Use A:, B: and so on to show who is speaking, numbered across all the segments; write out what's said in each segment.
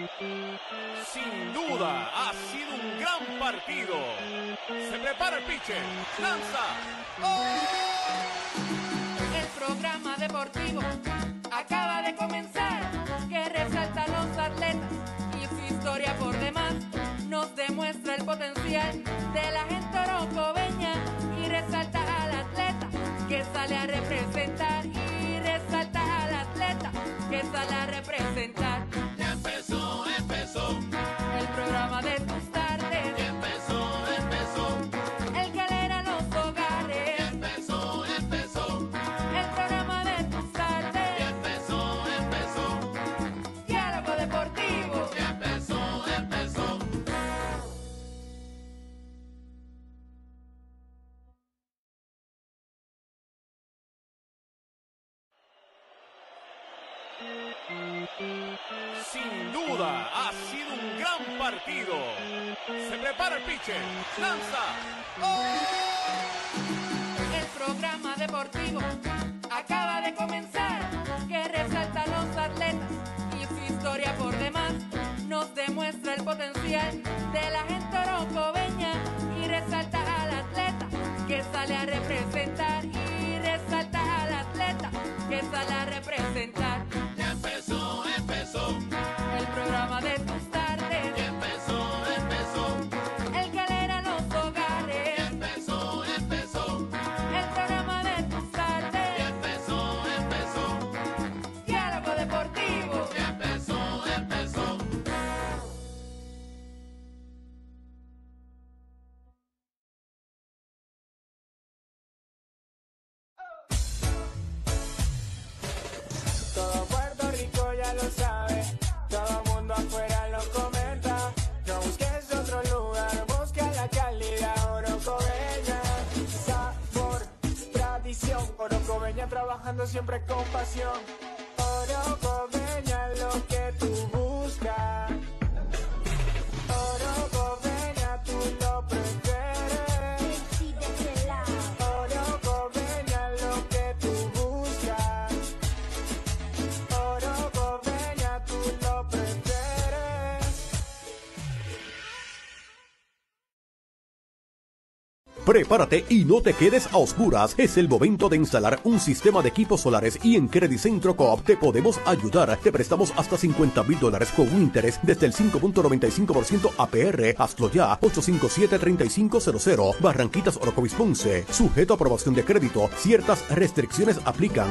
A: Sin duda, ha sido un gran partido. Se prepara el pitcher. Lanza. ¡Oh!
B: El programa deportivo acaba de comenzar, que resalta a los atletas y su historia por demás. Nos demuestra el potencial de la gente orocobeña y resalta al atleta que sale a representar. Y resalta al atleta que sale a representar.
A: Ya empezó
B: El programa de tus tardes,
A: ya empezó
B: el que alegra los hogares.
A: empezó
B: El programa de tus tardes,
A: empezó
B: diálogo deportivo.
A: ya empezó Sin duda, ha sido un gran partido. Se prepara el pitcher. Lanza. ¡Oh!
B: El programa deportivo acaba de comenzar, que resalta a los atletas y su historia por demás. Nos demuestra el potencial de la gente orocobeña y resalta al atleta que sale a representar. Y resalta al atleta que sale a representar.
A: Ya empezó
B: El programa de tus tardes,
A: ya empezó
B: el que alegra los hogares.
A: empezó
B: El programa de tus tardes,
A: empezó
B: diálogo deportivo.
A: ya empezó
C: Todo Puerto Rico ya lo sabe, todo mundo afuera lo comenta. No busques otro lugar, busca la calidad orocobeña. Sabor, tradición, orocobeña trabajando siempre con pasión. Orocobeña lo que tú buscas. Orocobeña tú lo prefieres. Orocobeña lo que tú buscas. Orocobeña tú lo prefieres.
D: Prepárate y no te quedes a oscuras. Es el momento de instalar un sistema de equipos solares y en Credit Centro Coop te podemos ayudar. Te prestamos hasta $50,000 con un interés desde el 5.95% APR. Hazlo ya. 857-3500. Barranquitas, Orocovis, Ponce. Sujeto a aprobación de crédito. Ciertas restricciones aplican.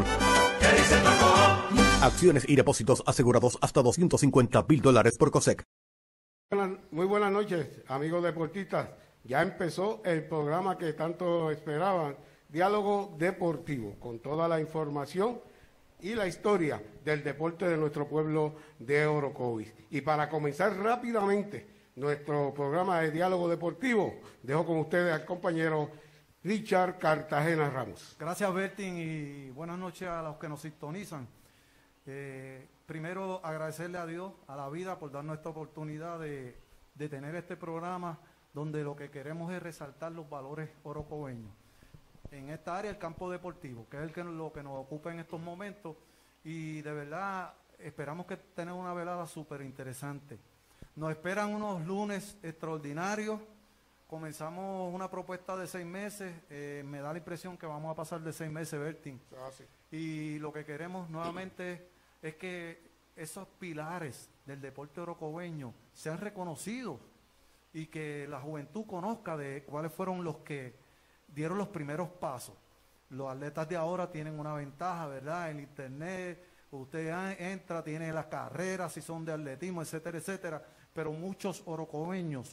D: Acciones y depósitos asegurados hasta $250,000 por COSEC.
E: Muy buenas noches, amigos deportistas. Ya empezó el programa que tanto esperaban, Diálogo Deportivo, con toda la información y la historia del deporte de nuestro pueblo de Orocovis. Y para comenzar rápidamente nuestro programa de Diálogo Deportivo, dejo con ustedes al compañero Richard Cartagena Ramos.
F: Gracias, Bertin, y buenas noches a los que nos sintonizan. Primero, agradecerle a Dios, a la vida, por darnos esta oportunidad de tener este programa donde lo que queremos es resaltar los valores orocobeños. En esta área, el campo deportivo, que es lo que nos ocupa en estos momentos, y de verdad esperamos que tenemos una velada súper interesante. Nos esperan unos lunes extraordinarios. Comenzamos una propuesta de 6 meses. Me da la impresión que vamos a pasar de 6 meses, Bertin. Y lo que queremos nuevamente es que esos pilares del deporte orocobeño sean reconocidos y que la juventud conozca de cuáles fueron los que dieron los primeros pasos. Los atletas de ahora tienen una ventaja, ¿verdad? El internet, usted entra, tiene las carreras, si son de atletismo, etcétera, etcétera. Pero muchos orocobeños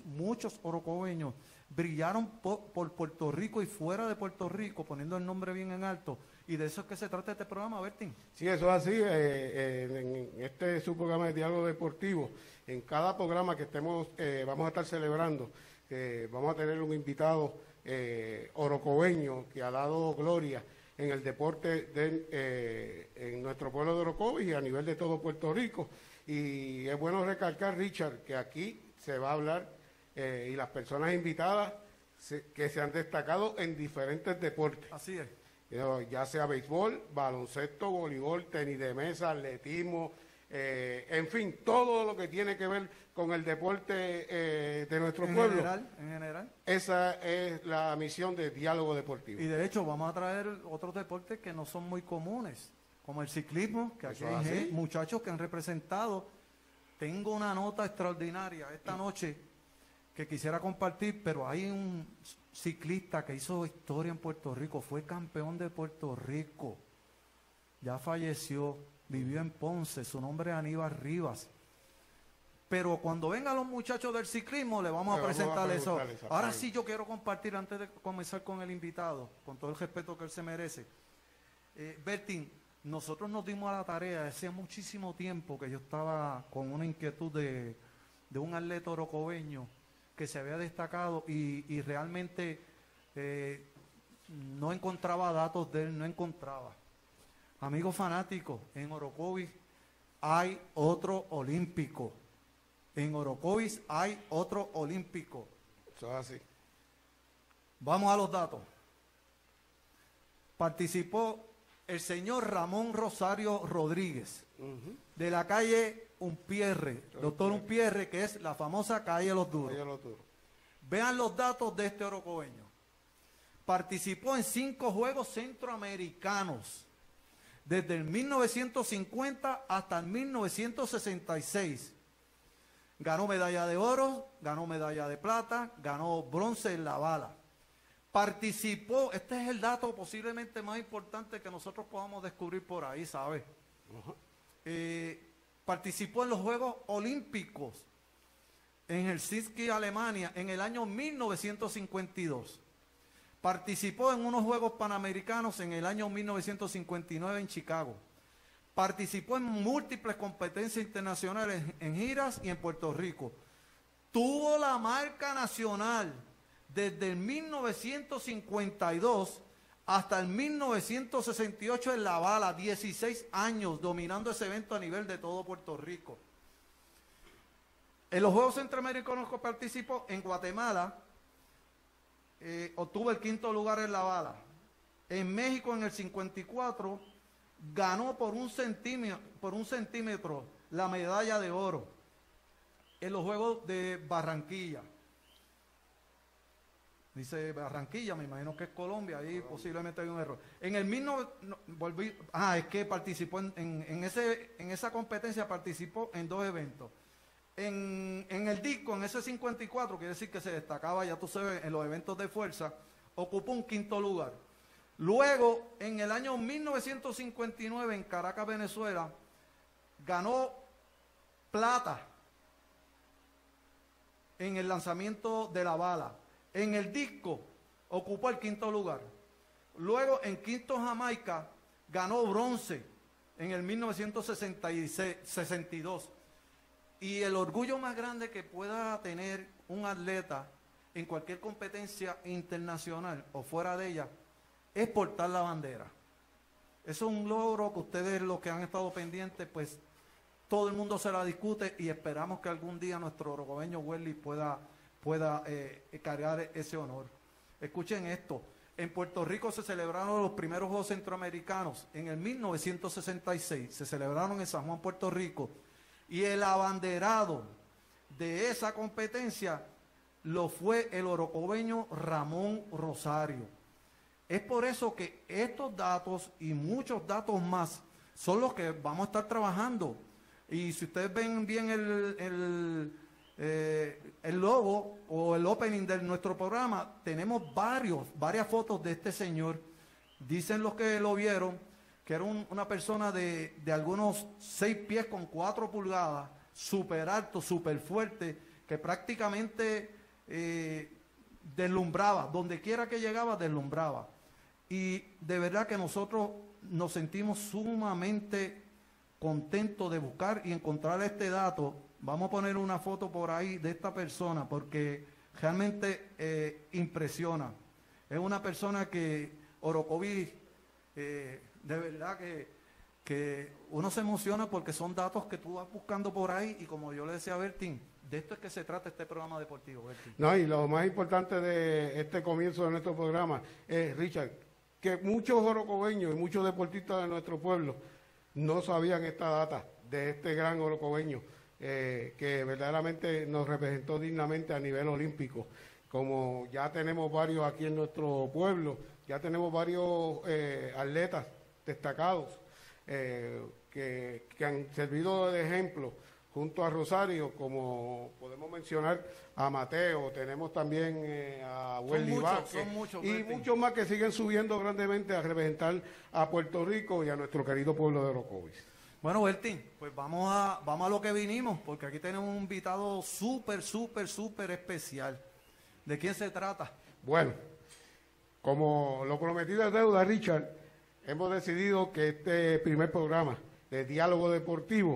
F: brillaron por Puerto Rico y fuera de Puerto Rico, poniendo el nombre bien en alto. Y de eso es que se trata este programa, Bertín.
E: Sí, eso es así. En este es su programa de Diálogo Deportivo. En cada programa que estemos, vamos a estar celebrando, vamos a tener un invitado orocobeño que ha dado gloria en el deporte en nuestro pueblo de Orocovis y a nivel de todo Puerto Rico. Y es bueno recalcar, Richard, que aquí se va a hablar y las personas invitadas que se han destacado en diferentes deportes.
F: Así es.
E: Ya sea béisbol, baloncesto, voleibol, tenis de mesa, atletismo, en fin, todo lo que tiene que ver con el deporte de nuestro pueblo.
F: En general.
E: Esa es la misión de Diálogo Deportivo.
F: Y de hecho vamos a traer otros deportes que no son muy comunes, como el ciclismo, que aquí
E: Eso
F: hay
E: es así.
F: muchachos que han representado. Tengo una nota extraordinaria esta noche que quisiera compartir, pero hay un ciclista que hizo historia en Puerto Rico, fue campeón de Puerto Rico, ya falleció, vivió en Ponce, su nombre es Aníbal Rivas. Pero cuando vengan los muchachos del ciclismo, le vamos a presentar eso. Ahora sí yo quiero compartir, antes de comenzar con el invitado, con todo el respeto que él se merece. Bertín, nosotros nos dimos a la tarea, hacía muchísimo tiempo que yo estaba con una inquietud de un atleta orocobeño que se había destacado y realmente no encontraba datos de él, no encontraba. Amigos fanáticos, en Orocovis hay otro olímpico. En Orocovis hay otro olímpico.
E: Eso es así.
F: Vamos a los datos. Participó el señor Ramón Rosario Rodríguez, de la calle Umpierre, doctor Umpierre, que es la famosa calle Los Duros. Vean los datos de este orocobeño. Participó en 5 Juegos Centroamericanos, desde el 1950 hasta el 1966. Ganó medalla de oro, ganó medalla de plata, ganó bronce en la bala. Participó, este es el dato posiblemente más importante que nosotros podamos descubrir por ahí, ¿sabes? Participó en los Juegos Olímpicos en Helsinki, Alemania, en el año 1952. Participó en unos Juegos Panamericanos en el año 1959 en Chicago. Participó en múltiples competencias internacionales en giras y en Puerto Rico. Tuvo la marca nacional desde el 1952 hasta el 1968 en la bala, 16 años dominando ese evento a nivel de todo Puerto Rico. En los Juegos Centroamericanos que participó en Guatemala, obtuvo el 5º lugar en la bala. En México en el 54 ganó por un centímetro la medalla de oro en los Juegos de Barranquilla. Dice Barranquilla, me imagino que es Colombia, ahí posiblemente hay un error. En el es que participó en esa competencia, participó en 2 eventos. En el disco, en ese 54, quiere decir que se destacaba, ya tú sabes, en los eventos de fuerza, ocupó un 5º lugar. Luego, en el año 1959, en Caracas, Venezuela, ganó plata en el lanzamiento de la bala. En el disco, ocupó el 5º lugar. Luego, en Kingston, Jamaica, ganó bronce en el 1962. Y el orgullo más grande que pueda tener un atleta en cualquier competencia internacional o fuera de ella es portar la bandera. Eso es un logro que ustedes, los que han estado pendientes, pues todo el mundo se la discute y esperamos que algún día nuestro orocobeño Welly pueda cargar ese honor. Escuchen esto. En Puerto Rico se celebraron los primeros Juegos Centroamericanos en el 1966. Se celebraron en San Juan, Puerto Rico. Y el abanderado de esa competencia lo fue el orocobeño Ramón Rosario. Es por eso que estos datos y muchos datos más son los que vamos a estar trabajando. Y si ustedes ven bien el logo o el opening de nuestro programa, tenemos varias fotos de este señor. Dicen los que lo vieron que era una persona de algunos 6 pies con 4 pulgadas, súper alto, súper fuerte, que prácticamente deslumbraba, donde quiera que llegaba deslumbraba. Y de verdad que nosotros nos sentimos sumamente contentos de buscar y encontrar este dato. Vamos a poner una foto por ahí de esta persona porque realmente impresiona. Es una persona que Orocovis, de verdad que uno se emociona porque son datos que tú vas buscando por ahí y como yo le decía a Bertín, de esto es que se trata este programa deportivo, Bertín.
E: No, y lo más importante de este comienzo de nuestro programa es, Richard, que muchos orocobeños y muchos deportistas de nuestro pueblo no sabían esta data de este gran orocobeño que verdaderamente nos representó dignamente a nivel olímpico. Como ya tenemos varios aquí en nuestro pueblo, ya tenemos varios atletas destacados que han servido de ejemplo junto a Rosario, como podemos mencionar a Mateo, tenemos también a Welly Vázquez y muchos más que siguen subiendo grandemente a representar a Puerto Rico y a nuestro querido pueblo de Orocovis.
F: Bueno, Bertín, pues vamos a lo que vinimos, porque aquí tenemos un invitado súper especial. ¿De quién se trata?
E: Bueno, como lo prometido es deuda, Richard, hemos decidido que este primer programa de diálogo deportivo,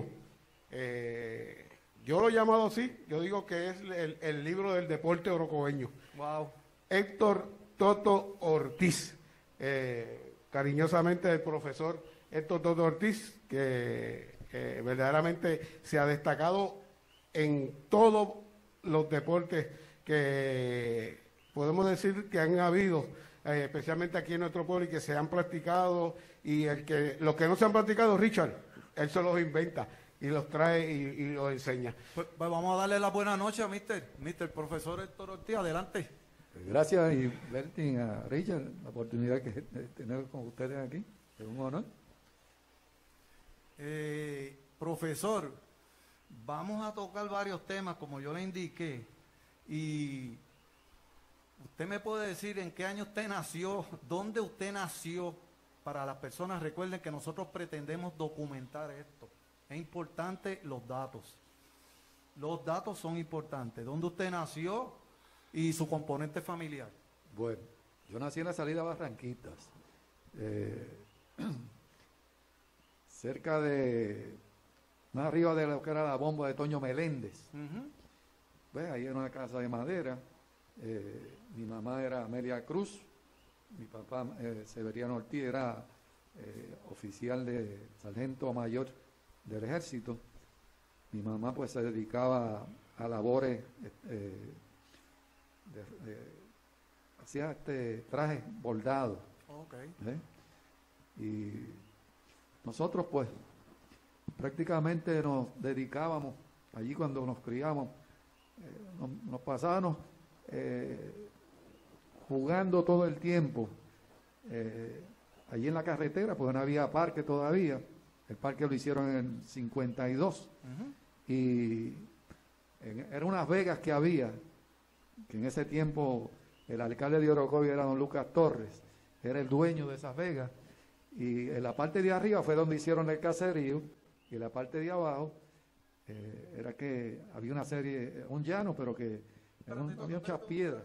E: yo lo he llamado así, yo digo que es el libro del deporte orocobeño.
F: Wow.
E: Héctor Toto Ortiz, cariñosamente el profesor Héctor Toto Ortiz, que verdaderamente se ha destacado en todos los deportes que podemos decir que han habido, especialmente aquí en nuestro pueblo, y que se han practicado, y los que no se han practicado, Richard, él se los inventa y los trae y los enseña.
F: Pues vamos a darle la buena noche a Mr. Profesor Héctor Ortiz, adelante.
G: Gracias, y Bertín, a Richard, la oportunidad que tener con ustedes aquí, es un honor.
F: Profesor, vamos a tocar varios temas, como yo le indiqué, y usted me puede decir en qué año usted nació, dónde usted nació, para las personas. Recuerden que nosotros pretendemos documentar esto. Es importante los datos. Los datos son importantes. ¿Dónde usted nació y su componente familiar?
G: Bueno, yo nací en la salida Barranquitas, cerca de, más arriba de lo que era la bomba de Toño Meléndez. Pues ahí era una casa de madera. Mi mamá era Amelia Cruz, mi papá Severiano Ortiz era oficial de sargento mayor del ejército. Mi mamá pues se dedicaba a labores, hacía trajes bordados.
F: Okay.
G: Y nosotros pues prácticamente nos dedicábamos, allí cuando nos criamos, nos pasábamos jugando todo el tiempo, allí en la carretera, pues no había parque todavía. El parque lo hicieron en el 52 y eran unas vegas que había, que en ese tiempo el alcalde de Orocovis era don Lucas Torres, era el dueño de esas vegas, y en la parte de arriba fue donde hicieron el caserío, y en la parte de abajo era que había una serie, un llano, pero que había muchas piedras.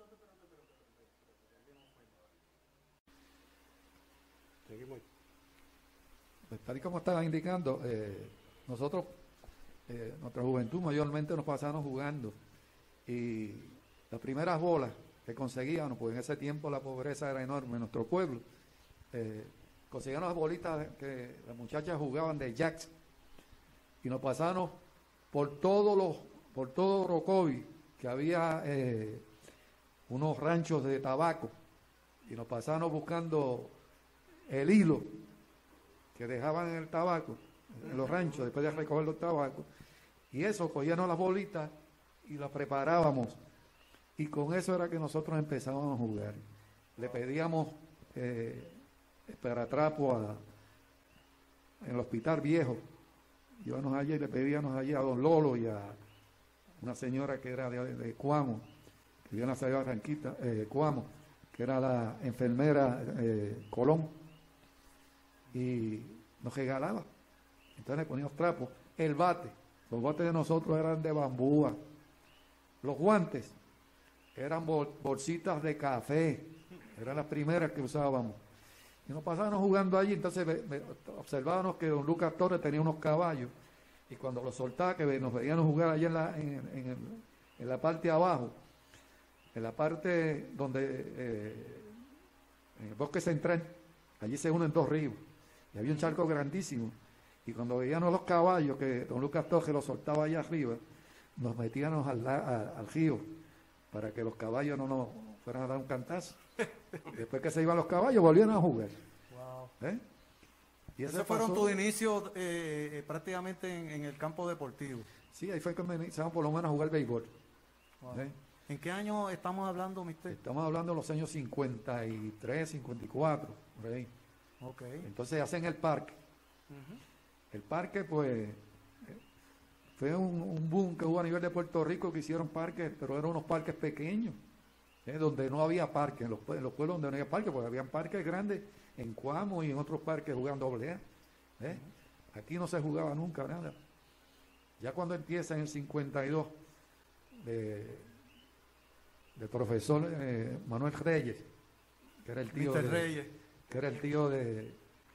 G: Pues, tal y como estaba indicando, nosotros, nuestra juventud mayormente nos pasábamos jugando, y las primeras bolas que conseguíamos, pues en ese tiempo la pobreza era enorme en nuestro pueblo, conseguíamos las bolitas que las muchachas jugaban de jacks, y nos pasábamos por todo Orocovis, que había unos ranchos de tabaco, y nos pasábamos buscando el hilo que dejaban en el tabaco, en los ranchos, después de recoger los tabacos, y eso, cogíamos las bolitas y las preparábamos, y con eso era que nosotros empezábamos a jugar. Le pedíamos esparatrapo en el Hospital Viejo, íbamos allí y le pedíamos allí a don Lolo y a una señora que era de Cuamo, que vivía en la ciudad de Barranquita, Cuamo, que era la enfermera Colón, y nos regalaba. Entonces le poníamos trapos. El bate, los bates de nosotros eran de bambúa. Los guantes eran bolsitas de café, eran las primeras que usábamos. Y nos pasábamos jugando allí. Entonces observábamos que don Lucas Torres tenía unos caballos, y cuando los soltaba, que nos veíamos jugar allá en la parte de abajo, en la parte donde en el bosque central, allí se unen dos ríos, y había un charco grandísimo, y cuando veíamos los caballos que don Lucas Torres los soltaba allá arriba, nos metíamos al río para que los caballos no nos fueran a dar un cantazo. Después que se iban los caballos, volvían a jugar.
F: Wow.
G: Y
F: Esos fueron tus inicios prácticamente en el campo deportivo.
G: Sí, ahí fue que comenzamos por lo menos a jugar béisbol.
F: Wow. ¿En qué año estamos hablando, mister?
G: Estamos hablando de los años 53, 54, por ahí.
F: Ok.
G: Entonces hacen el parque. El parque, pues, fue un boom que hubo a nivel de Puerto Rico, que hicieron parques, pero eran unos parques pequeños, donde no había parques, en los pueblos donde no había parques, porque habían parques grandes en Cuamo y en otros parques jugaban doble A. Aquí no se jugaba nunca nada. Ya cuando empieza en el 52, del profesor Manuel Reyes, que era el tío
F: Mr. Reyes,
G: que era el tío de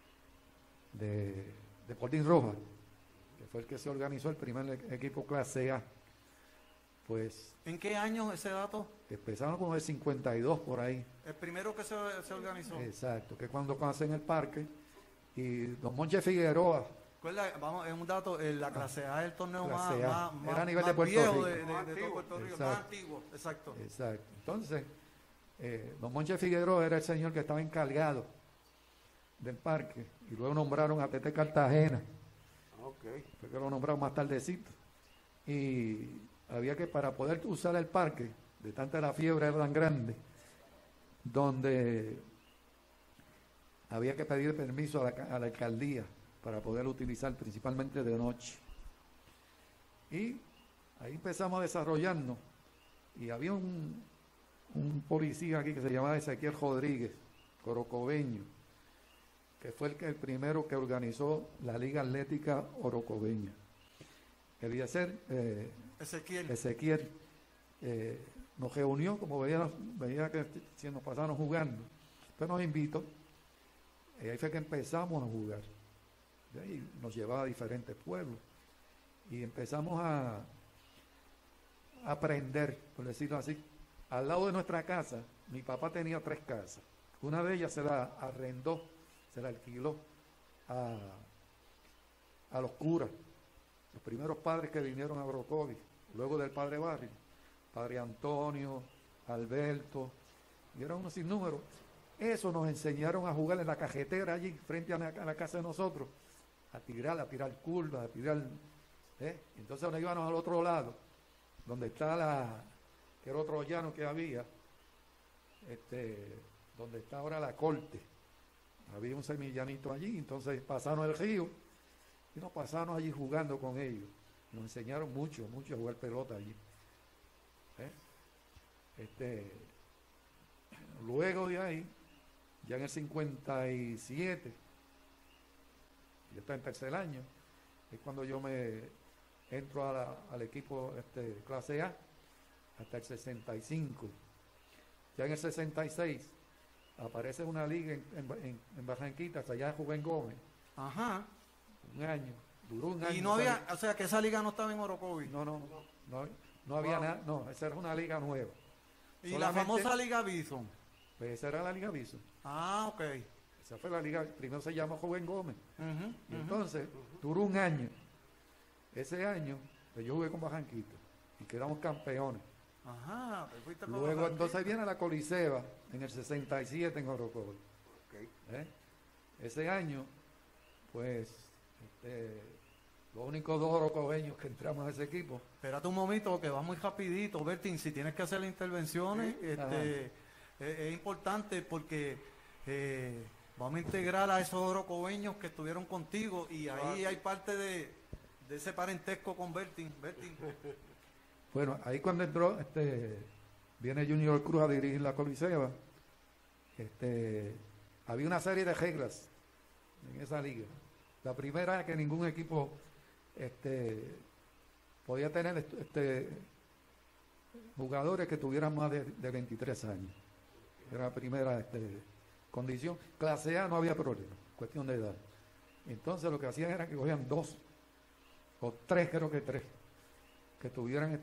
G: Portín Rojas, que fue el que se organizó el primer equipo clase A. Pues
F: ¿en qué año ese dato?
G: empezaron con el 52 por ahí.
F: El primero que se organizó.
G: Exacto, que cuando hacen el parque, y don Monche Figueroa.
F: Vamos, es un dato, la clase A es el torneo
G: Clase A.
F: más
G: Era a nivel de
F: más
G: Puerto
F: viejo
G: Rico.
F: de todo Puerto Rico,
G: Exacto.
F: más antiguo, exacto.
G: Exacto. Entonces, don Monche Figueroa era el señor que estaba encargado del parque, y luego nombraron a Tete Cartagena. Fue que lo nombraron más tardecito. Y había que, para poder usar el parque, de tanta la fiebre era tan grande, donde había que pedir permiso a la alcaldía para poder utilizar principalmente de noche. Y ahí empezamos a desarrollarnos, y había un policía aquí que se llamaba Ezequiel Rodríguez, orocobeño, que fue el primero que organizó la Liga Atlética Orocobeña. Eliezer Ezequiel nos reunió, como veía que si nos pasaron jugando, pues nos invitó, y ahí fue que empezamos a jugar. Y ahí nos llevaba a diferentes pueblos, y empezamos a aprender, por decirlo así. Al lado de nuestra casa, mi papá tenía 3 casas. Una de ellas se la arrendó, se la alquiló a los curas, los primeros padres que vinieron a Orocovis, luego del padre Barrio, padre Antonio, Alberto, y eran unos sinnúmeros. Eso nos enseñaron a jugar en la cajetera allí, frente a la casa de nosotros, a tirar curvas, a tirar. Entonces nos íbamos al otro lado, donde está que era otro llano que había, donde está ahora la corte. Había un semillanito allí, entonces pasaron el río y nos pasamos allí jugando con ellos. Nos enseñaron mucho a jugar pelota allí. Luego de ahí, ya en el 57, yo estaba en tercer año, es cuando yo me entro al equipo clase A, hasta el 65. Ya en el 66 aparece una liga en Barranquita, hasta allá jugué en Gómez.
F: Ajá.
G: Un año, duró un año.
F: Y no había, o sea que esa liga no estaba en Orocovis.
G: No había nada, no, esa era una liga nueva.
F: Y
G: solamente,
F: la famosa Liga Bison.
G: Pues esa era la Liga Bison.
F: Ah, ok.
G: Esa fue la liga, primero se llamó Joven Gómez. Y entonces,
F: Uh-huh.
G: duró un año. Ese año, pues yo jugué con Barranquita y quedamos campeones.
F: Ajá. Pues fuiste con
G: Luego,
F: Barranquita.
G: entonces viene la Coliseba en el 67 en Orocovis. Ese año, pues, los únicos 2 orocobeños que entramos a ese equipo.
F: Espérate un momento, que va muy rapidito, Bertín. Si tienes que hacer las intervenciones, es importante porque vamos a integrar a esos orocobeños que estuvieron contigo y ahí hay parte de ese parentesco con Bertín.
G: Bueno, ahí cuando entró, viene Junior Cruz a dirigir la Coliseba, había una serie de reglas en esa liga. La primera es que ningún equipo podía tener jugadores que tuvieran más de 23 años. Era la primera condición. Clase A no había problema, cuestión de edad. Entonces lo que hacían era que cogían 2 o 3, creo que 3, que tuvieran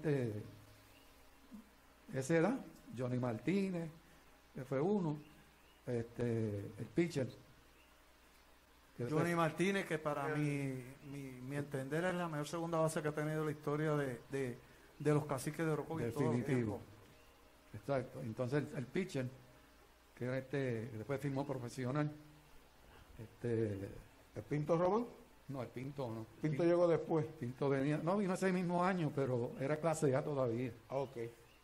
G: esa edad. Johnny Martínez, que fue uno, el pitcher.
F: Johnny Martínez, que para mi entender es la mejor segunda base que ha tenido la historia de los caciques de Orocovis.
G: Definitivo. Exacto. Entonces el pitcher, que era después firmó profesional,
E: ¿El Pinto Román?
G: No, el Pinto no.
E: Pinto llegó después.
G: Pinto venía, no, vino ese mismo año, pero era clase A todavía.
E: Ah, ok.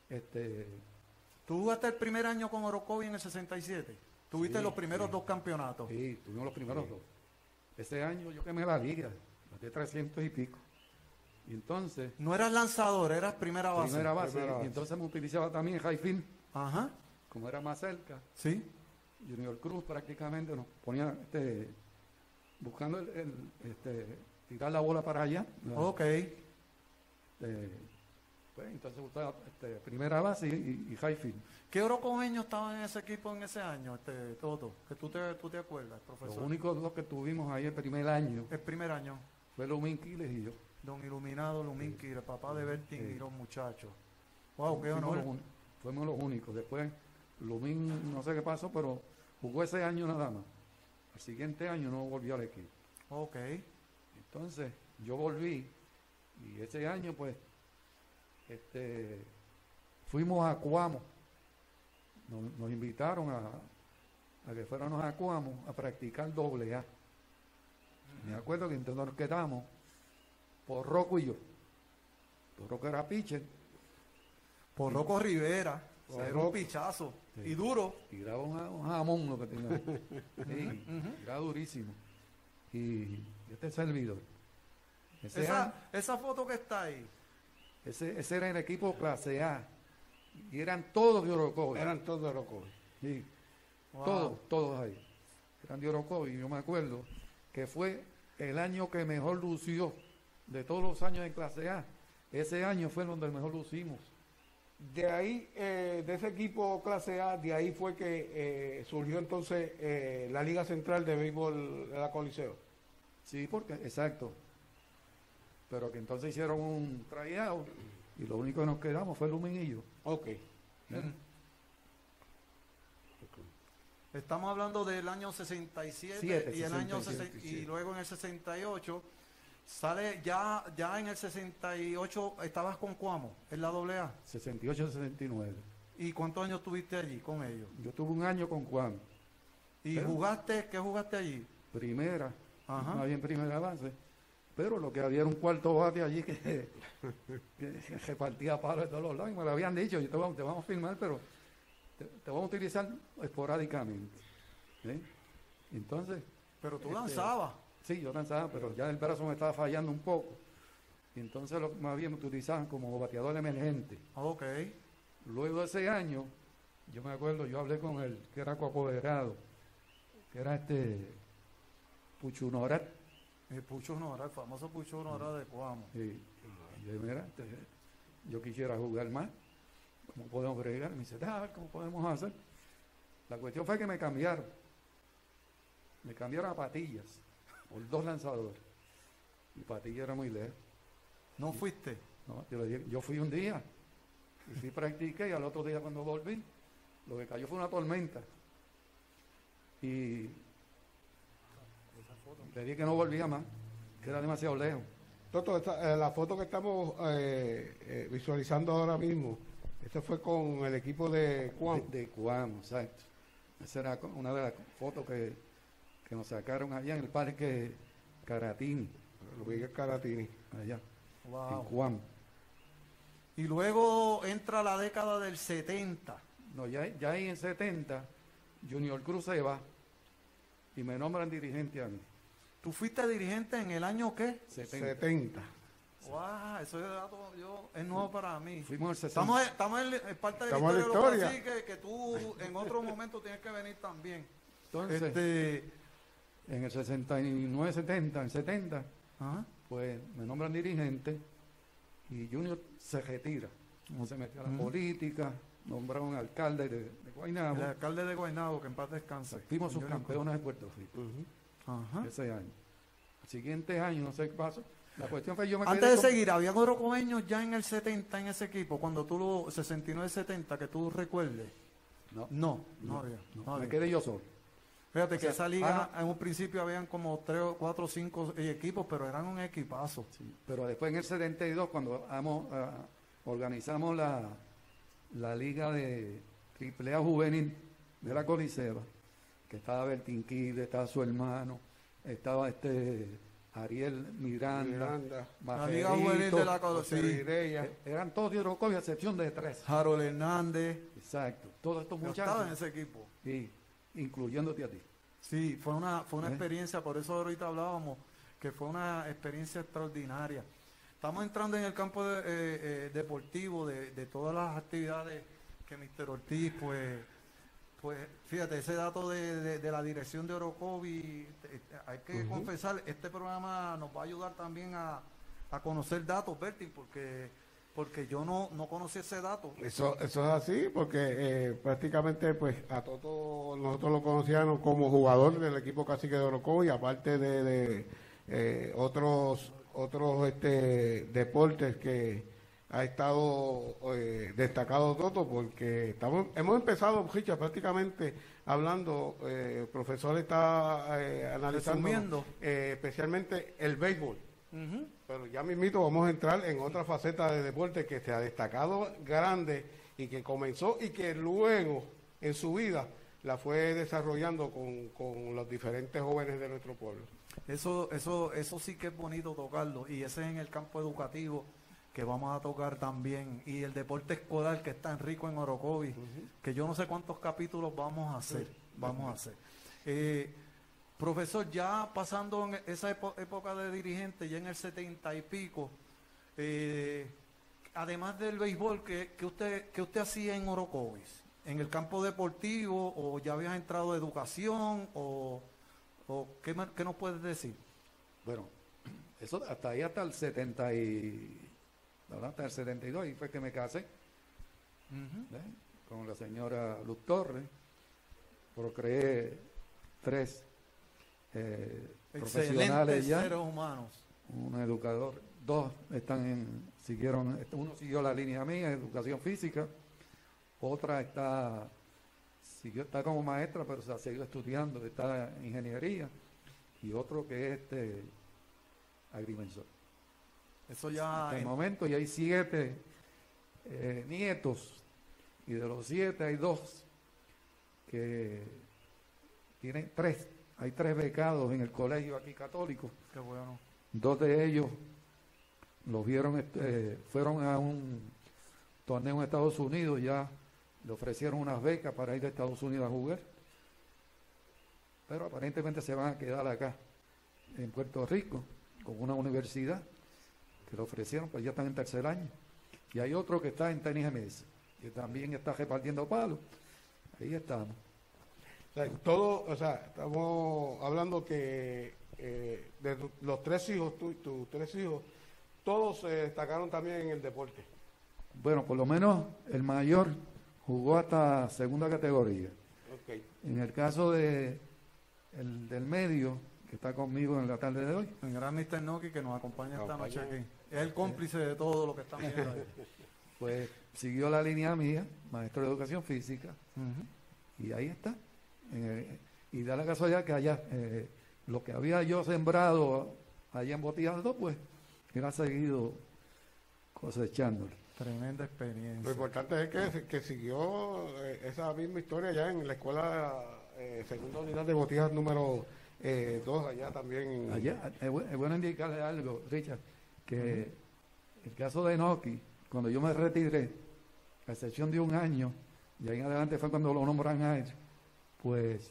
F: ¿Tú jugaste el primer año con Orocovi en el 67? ¿Tuviste
G: Sí,
F: los primeros
G: sí.
F: 2 campeonatos?
G: Sí, tuvimos los primeros 2. Ese año yo quemé la liga, de 300 y pico. Y entonces,
F: No eras lanzador, eras primera base.
G: primera base,
E: Primera base.
G: y entonces me utilizaba también Highfield,
F: Ajá,
G: como era más cerca.
F: sí.
G: Junior Cruz prácticamente nos ponía buscando tirar la bola para allá.
F: Ok.
G: Pues entonces usaba primera base y Highfield.
F: ¿Qué orocoveños estaban en ese equipo en ese año, Toto? Que tú te acuerdas,
G: Los
F: profesor.
G: únicos 2 que tuvimos ahí el primer año
F: El primer año.
G: fue Lumín Quiles y yo.
F: Don Iluminado Lumínqui, el papá de Bertín
G: Sí.
F: y los muchachos. Wow, qué
G: Fuimos
F: honor.
G: fuimos los únicos. Después Lumín no sé qué pasó, pero jugó ese año nada más. El siguiente año no volvió al equipo.
F: Ok.
G: Entonces yo volví y ese año pues fuimos a Cuamo. Nos invitaron a que fuéramos a Cuamo a practicar AA. Me acuerdo que entonces nos quedamos por Rocco y yo. Por Rocco era pitcher,
F: Por Rocco Rivera. O sea, era un
E: Rocco.
F: pichazo.
G: Sí.
F: Y duro.
G: tiraba un jamón lo que tenía. Sí, tiraba durísimo. Y este servidor.
F: Esa foto que está ahí.
G: Ese era el equipo clase A. Y eran todos de Orocovi.
E: Eran todos de Orocovi.
G: Sí,
F: Wow.
G: todos ahí. Eran de Orocovi. Yo me acuerdo que fue el año que mejor lució de todos los años en clase A. Ese año fue donde mejor lucimos.
E: De ahí, de ese equipo clase A, de ahí fue que surgió entonces la Liga Central de Béisbol de la Coliseo.
G: Sí, porque, exacto. Pero que entonces hicieron un tryout y lo único que nos quedamos fue Lumín y yo.
E: Ok.
F: Estamos hablando del año 67
G: Siete,
F: y el año
G: 67.
F: y luego en el 68 sale ya en el 68 estabas con Cuamo en la AA.
G: 68-69.
F: ¿Y cuántos años tuviste allí con ellos?
G: Yo tuve un año con Juan.
F: ¿Y
G: Pero-
F: qué jugaste allí?
G: Primera,
F: Ajá.
G: no había en primera base. Pero lo que había era un cuarto bate allí que repartía palos de todos los lados. Y me lo habían dicho, te vamos a filmar, pero te vamos a utilizar esporádicamente. ¿Sí? Entonces,
F: Pero tú lanzabas.
G: sí, yo lanzaba, pero ya el brazo me estaba fallando un poco. Y entonces más bien me utilizaban como bateador emergente.
F: Ok.
G: Luego de ese año, yo me acuerdo, yo hablé con él, que era coapoderado, que era Puchu Norat.
F: El Pucho Honora, el famoso Pucho Honora de Cuamo.
G: Y yo dije, mira, yo quisiera jugar más, ¿cómo podemos bregar? Me dice, a ver cómo podemos hacer. La cuestión fue que me cambiaron a Patillas, por 2 lanzadores. Y Patillas era muy lejos.
F: ¿No fuiste?
G: ¿No? Yo fui un día, y fui practiqué, y al otro día cuando volví, lo que cayó fue una tormenta. Y le dije que no volvía más, que era demasiado lejos.
E: Toto, la foto que estamos visualizando ahora mismo, esta fue con el equipo de Cuamo.
G: De Cuamo, exacto. Esa era una de las fotos que nos sacaron allá en el parque Caratini,
E: Miguel Caratini.
G: allá, en
F: Wow.
G: Cuamo.
F: Y luego entra la década del 70.
G: No, ya ahí en 70, Junior Cruz se va y me nombran dirigente a mí.
F: ¿Tú fuiste dirigente en el año qué?
E: 70.
F: Wow, eso es nuevo para mí.
G: Fuimos el 60.
F: Estamos en parte de
E: Estamos
F: la
E: en la
F: historia,
E: historia.
F: así que tú en otro momento tienes que venir también.
G: Entonces, en el 69, 70, en 70,
F: Ajá.
G: pues me nombran dirigente y Junior se retira. No se metió a la política, nombraron alcalde de Guaynabo.
F: El alcalde de Guaynabo, que en paz descanse.
G: Fuimos
F: Señor
G: subcampeones de Puerto Rico
F: Ajá.
G: ese año. El siguiente año, no sé qué pasó. La cuestión fue yo me
F: Antes
G: quedé
F: de
G: con-
F: seguir, ¿habían orocoveños ya en el 70 en ese equipo? Cuando tú lo 69-70, que tú recuerdes. No había.
G: No, me quedé yo solo.
F: Fíjate
G: O
F: que
G: sea,
F: esa liga en un principio habían como 3, 4, 5 equipos, pero eran un equipazo.
G: Sí, pero después en el 72, cuando organizamos la liga de AAA juvenil de la Coliseba, que estaba Bertín Quiles, estaba su hermano, estaba Ariel Miranda,
F: La Liga Juvenil de la
E: José
F: sí.
E: Vireya.
G: eran todos de Orocovis a excepción de 3.
F: Harold Hernández.
G: Exacto, todos estos
F: Yo estaba en
G: muchachos,
F: ese equipo.
G: y incluyéndote a ti.
F: Sí, fue una
G: ¿Eh?
F: experiencia, por eso ahorita hablábamos, que fue una experiencia extraordinaria. Estamos entrando en el campo deportivo de todas las actividades que Mr. Ortiz, pues fíjate, ese dato de la dirección de Orocovis, hay que confesar, este programa nos va a ayudar también a conocer datos, Berti, porque yo no conocí ese dato.
E: Eso es así, porque prácticamente pues a Toto nosotros lo conocíamos como jugador del equipo Cacique de Orocovis, aparte de otros deportes que ha estado destacado Toto, porque hemos empezado, Richard, prácticamente hablando, el profesor está analizando
F: Resumiendo.
E: especialmente el béisbol. Pero ya mismito vamos a entrar en otra faceta de deporte que se ha destacado grande y que comenzó y que luego en su vida la fue desarrollando con los diferentes jóvenes de nuestro pueblo.
F: Eso sí que es bonito tocarlo, y ese es en el campo educativo que vamos a tocar también, y el deporte escolar que es tan rico en Orocovis, que yo no sé cuántos capítulos vamos a hacer. Profesor, ya pasando en esa época de dirigente, ya en el 70 y pico, además del béisbol, ¿qué usted hacía en Orocovis? ¿En el campo deportivo, o ya habías entrado de educación, o qué nos puedes decir?
G: Bueno, eso hasta ahí, hasta el 70 y... ¿verdad? Hasta el 72, y fue que me casé con la señora Luz Torres, procreé 3 profesionales ya,
F: seres humanos.
G: un educador, 2 uno siguió la línea mía, educación física, otra está como maestra, pero se ha seguido estudiando, está en ingeniería, y otro que es agrimensor.
F: Eso ya...
G: Hasta el momento, y hay 7 nietos, y de los 7 hay 2 que tienen 3. Hay 3 becados en el colegio aquí católico.
F: Qué bueno.
G: 2 de ellos los vieron, fueron a un torneo en Estados Unidos, ya le ofrecieron unas becas para ir a Estados Unidos a jugar, pero aparentemente se van a quedar acá en Puerto Rico con una universidad que le ofrecieron, pues ya están en tercer año. Y hay otro que está en tenis MS, que también está repartiendo palos. Ahí estamos.
E: O sea, estamos hablando que de los 3 hijos, tus 3 hijos, todos se destacaron también en el deporte.
G: Bueno, por lo menos el mayor jugó hasta segunda categoría.
E: Okay.
G: En el caso del medio, que está conmigo en la tarde de hoy,
F: El gran Mr. Noki, que nos acompaña esta noche aquí. Es el cómplice de todo lo que estamos viendo ahí.
G: pues siguió la línea mía, maestro de educación física, y ahí está. Y da la casualidad que allá, lo que había yo sembrado allá en Botillas 2, pues él ha seguido cosechándolo.
F: Tremenda experiencia.
E: Lo importante es que siguió esa misma historia ya en la escuela segunda unidad de Botijas número 2, allá también.
G: Allá, es bueno indicarle algo, Richard, que el caso de Noki, cuando yo me retiré, a excepción de un año, y ahí en adelante fue cuando lo nombran a él, pues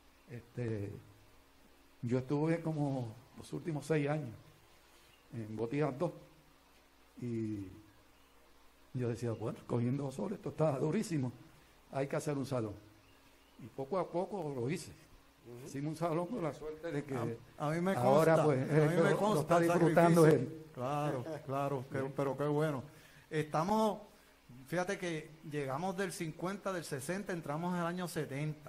G: yo estuve como los últimos 6 años en Botillas 2, y yo decía, bueno, cogiendo sol, esto está durísimo, hay que hacer un salón. Y poco a poco lo hice. Hicimos un salón con la suerte de que
F: a mí me consta,
G: ahora pues
F: a mí me
G: lo
F: consta
G: está
F: el
G: disfrutando
F: sacrificio.
G: él.
F: Claro, pero qué bueno. Estamos, fíjate que llegamos del 50, del 60, entramos en el año 70.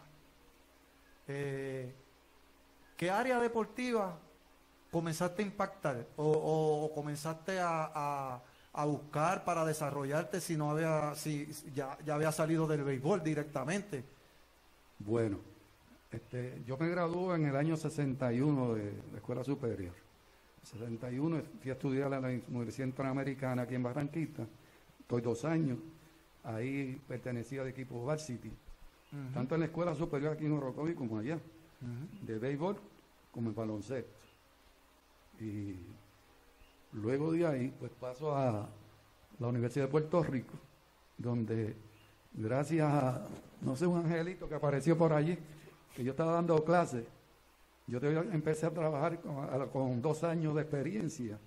F: ¿Qué área deportiva comenzaste a impactar o comenzaste a buscar para desarrollarte si ya había salido del béisbol directamente?
G: Bueno, yo me gradué en el año 61 de la escuela superior. En 61 fui a estudiar a la Universidad Interamericana aquí en Barranquita. Estoy 2 años. Ahí pertenecía al equipo Varsity, tanto en la escuela superior aquí en Orocovis como allá, de béisbol como en baloncesto. Y luego de ahí, pues paso a la Universidad de Puerto Rico, donde gracias a, no sé, un angelito que apareció por allí, que yo estaba dando clases, yo empecé a trabajar con 2 años de experiencia,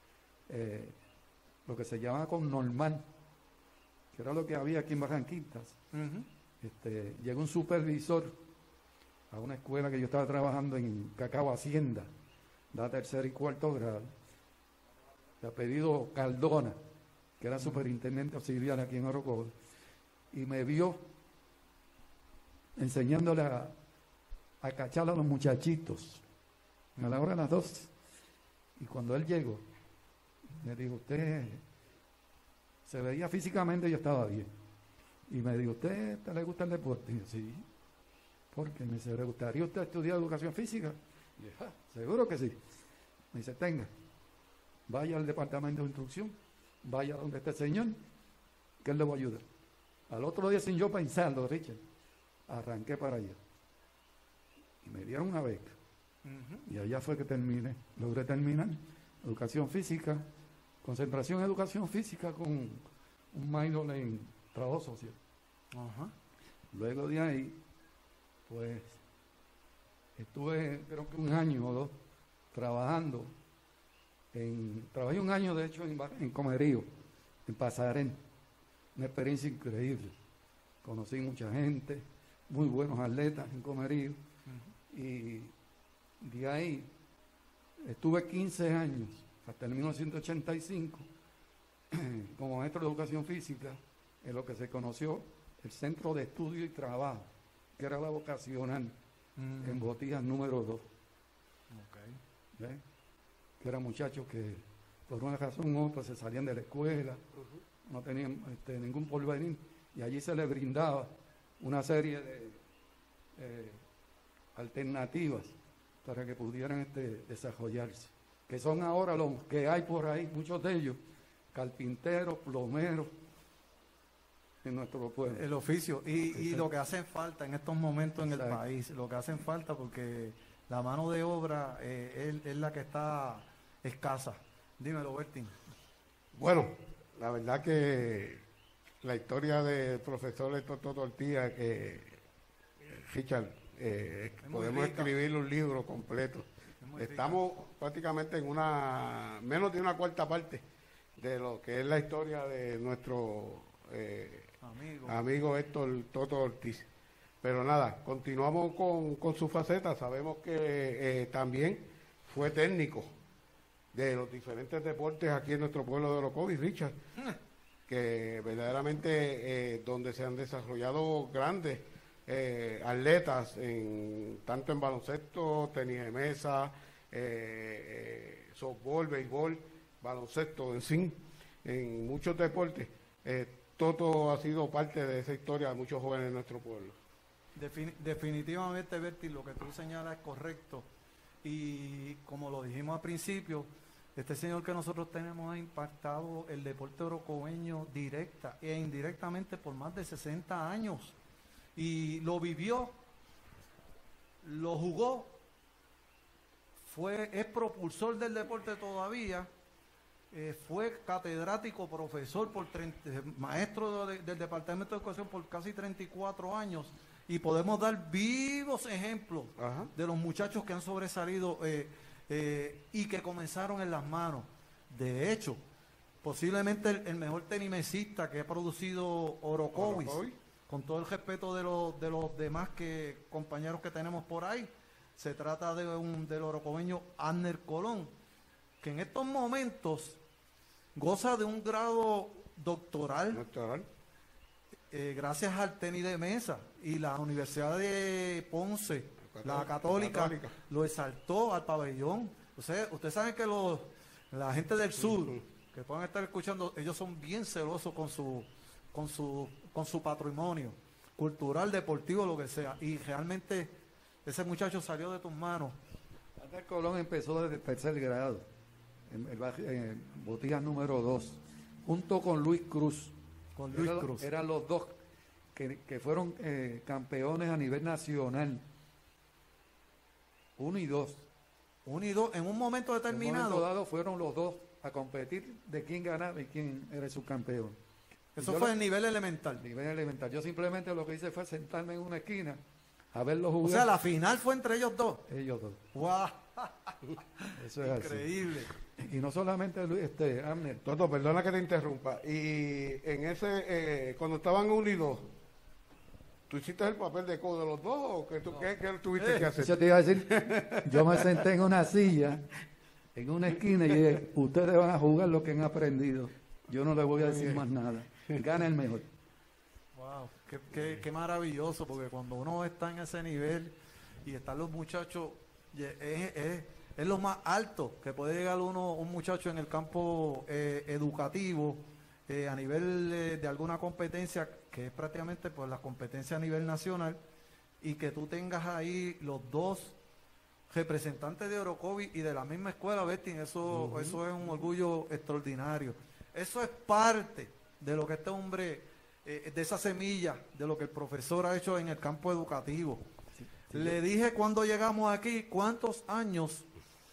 G: lo que se llama con normal, que era lo que había aquí en Barranquitas. Llegó un supervisor a una escuela que yo estaba trabajando en Cacao Hacienda, da 3er y 4º grado, de apellido Cardona, que era superintendente auxiliar aquí en Orocovis, y me vio enseñándole a cachar a los muchachitos a la hora de las 2. Y cuando él llegó, me dijo, usted se veía físicamente, yo estaba bien. Y me dijo, ¿usted le gusta el deporte? Y yo, sí. Porque me dice, ¿le gustaría usted estudiar educación física? Y yo, seguro que sí. Me dice, tenga, vaya al departamento de instrucción, vaya donde este señor, que él le va a ayudar. Al otro día, sin yo pensarlo, Richard, arranqué para allá. Y me dieron una beca. Y allá fue que terminé. Logré terminar educación física, concentración en educación física con un minor en trabajo social. Luego de ahí, pues, estuve creo que 1 año o 2 trabajando. Trabajé 1 año, de hecho, en Comerío, en Pasarén. Una experiencia increíble. Conocí mucha gente, muy buenos atletas en Comerío. Y de ahí estuve 15 años, hasta el 1985, como maestro de educación física, en lo que se conoció el Centro de Estudio y Trabajo, que era la vocacional, en Botías número 2. Que eran muchachos que por una razón u otra se salían de la escuela, no tenían ningún porvenir, y allí se les brindaba una serie de alternativas para que pudieran desarrollarse, que son ahora los que hay por ahí, muchos de ellos, carpinteros, plomeros, en nuestro pueblo.
F: El oficio, y lo que hacen falta en estos momentos en el país, lo que hacen falta, porque la mano de obra es la que está escasa. Dímelo, Bertín.
E: Bueno, la verdad que la historia del profesor Toto Ortiz, Richard, podemos escribir un libro completo. Estamos prácticamente en menos de una 1/4 parte de lo que es la historia de nuestro amigo Héctor Toto Ortiz. Pero nada, continuamos con su faceta. Sabemos que también fue técnico de los diferentes deportes aquí en nuestro pueblo de Orocovis, Richard, que verdaderamente donde se han desarrollado grandes atletas, tanto en baloncesto, tenis de mesa, softball, béisbol, baloncesto en sí, en muchos deportes. Toto ha sido parte de esa historia de muchos jóvenes de nuestro pueblo.
F: Definitivamente, Berti, lo que tú señalas es correcto. Y como lo dijimos al principio, este señor que nosotros tenemos ha impactado el deporte orocobeño directa e indirectamente por más de 60 años. Y lo vivió, lo jugó, es propulsor del deporte todavía, fue catedrático, profesor, maestro del Departamento de Educación por casi 34 años, y podemos dar vivos ejemplos de los muchachos que han sobresalido y que comenzaron en las manos. De hecho, posiblemente el mejor tenimesista que ha producido Orocovis, con todo el respeto de los demás compañeros que tenemos por ahí, se trata del orocobeño Abner Colón, que en estos momentos goza de un grado doctoral. Gracias al tenis de mesa, y la Universidad de Ponce, la Católica, lo exaltó al pabellón. Ustedes saben que la gente del sur, que pueden estar escuchando, ellos son bien celosos con su patrimonio cultural, deportivo, lo que sea, y realmente ese muchacho salió de tus manos.
G: Abner Colón empezó desde el 3er grado en Botías número 2, junto con Luis Cruz. Eran los dos que fueron campeones a nivel nacional, 1 y 2,
F: unidos en un momento
G: En un
F: determinado.
G: momento dado fueron los dos a competir de quién ganaba y quién era el subcampeón.
F: Eso
G: Y yo
F: fue
G: lo-
F: el nivel elemental.
G: nivel elemental. Yo simplemente lo que hice fue sentarme en una esquina a verlos
F: O
G: jugar.
F: sea, la final fue entre ellos dos.
G: Ellos dos.
F: ¡Wow!
G: Eso es así.
F: Increíble.
G: Y no solamente Luis, Abner.
E: Toto, perdona que te interrumpa. Y en ese, cuando estaban unidos, ¿tú hiciste el papel de codo de los dos o qué tuviste que hacer?
G: Eso te iba a decir, yo me senté en una silla, en una esquina, y dije, ustedes van a jugar lo que han aprendido. Yo no les voy a decir más nada. Gana el mejor.
F: Wow, qué maravilloso, porque cuando uno está en ese nivel y están los muchachos, es lo más alto que puede llegar un muchacho en el campo educativo, a nivel de alguna competencia, que es prácticamente pues la competencia a nivel nacional, y que tú tengas ahí los dos representantes de Orocovi y de la misma escuela, Betty, eso es un orgullo extraordinario. Eso es parte de lo que este hombre, de esa semilla, de lo que el profesor ha hecho en el campo educativo. Le dije cuando llegamos aquí, ¿cuántos años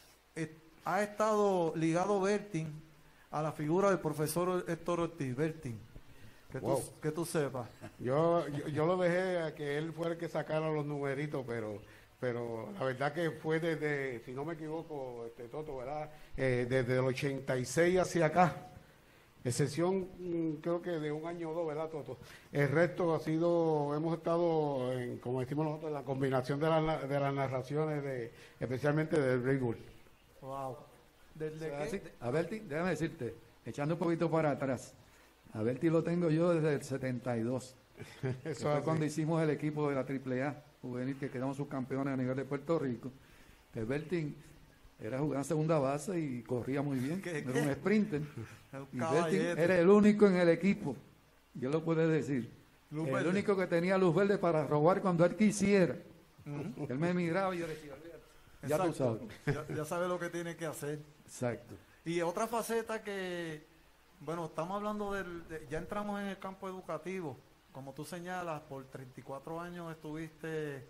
F: ha estado ligado Bertin a la figura del profesor Héctor Ortiz? Bertin, que tú sepas.
E: Yo lo dejé a que él fuera el que sacara los numeritos, pero la verdad que fue desde, si no me equivoco, Toto, ¿verdad? Desde el 86 hacia acá, excepción creo que de un año o dos, ¿verdad, Toto? El resto ha sido, hemos estado, como decimos nosotros, en la combinación de las narraciones, especialmente del béisbol.
F: Wow. ¿Desde
G: Así,
F: qué?
G: a Berti, déjame decirte, echando un poquito para atrás, a Berti lo tengo yo desde el 72. Eso fue cuando hicimos el equipo de la AAA juvenil, que quedamos subcampeones a nivel de Puerto Rico. Que Bertin era jugar segunda base y corría muy bien,
F: ¿Qué?
G: era un sprinter. Y Bertin
F: Caballete.
G: era el único en el equipo, yo lo puedo decir,
F: Luz
G: el
F: verde.
G: único que tenía luz verde para robar cuando él quisiera. Él me miraba y yo decía, ya tú
F: Exacto.
G: sabes.
F: Ya sabe lo que tiene que hacer.
G: Exacto.
F: Y otra faceta que, bueno, estamos hablando ya entramos en el campo educativo. Como tú señalas, por 34 años estuviste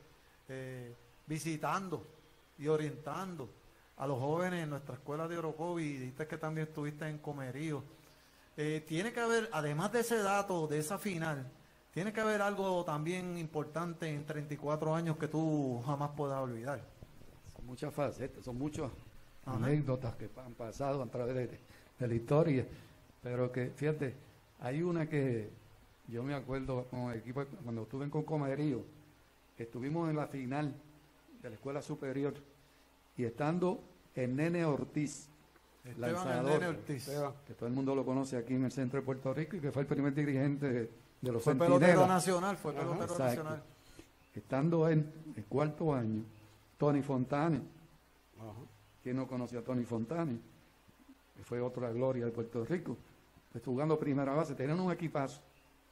F: visitando y orientando a los jóvenes en nuestra escuela de Orocovi, y dijiste que también estuviste en Comerío. Tiene que haber, además de ese dato, de esa final, tiene que haber algo también importante en 34 años que tú jamás puedas olvidar.
G: Son muchas facetas, son muchas
F: Ajá.
G: anécdotas que han pasado a través de la historia, pero que, fíjate, hay una que yo me acuerdo con el equipo, cuando estuve en Concomerío, que estuvimos en la final de la escuela superior, y estando el Nene Ortiz,
F: Esteban
G: lanzador,
F: el Nene Ortiz.
G: que todo el mundo lo conoce aquí en el centro de Puerto Rico, y que fue el primer dirigente de los
F: Fue pelotero
G: Centinelas.
F: nacional, fue
G: Ajá,
F: pelotero
G: exacto.
F: nacional.
G: Estando en el cuarto año, Tony Fontane. ¿Quién no conoció a Tony Fontane? Que fue otra gloria de Puerto Rico. Pues jugando primera base, tenían un equipazo.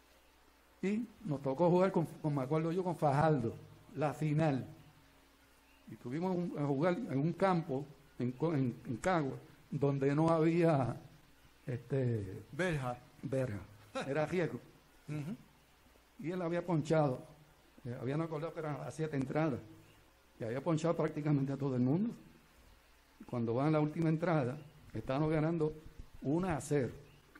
G: Y nos tocó jugar me acuerdo yo, con Fajardo, la final. Y tuvimos a jugar en un campo, en Cagua, donde no había
F: Berja.
G: verja. Era riesgo. Y él había ponchado, habían acordado que eran las 7 entradas, y había ponchado prácticamente a todo el mundo. Cuando van a la última entrada, estaban ganando 1-0,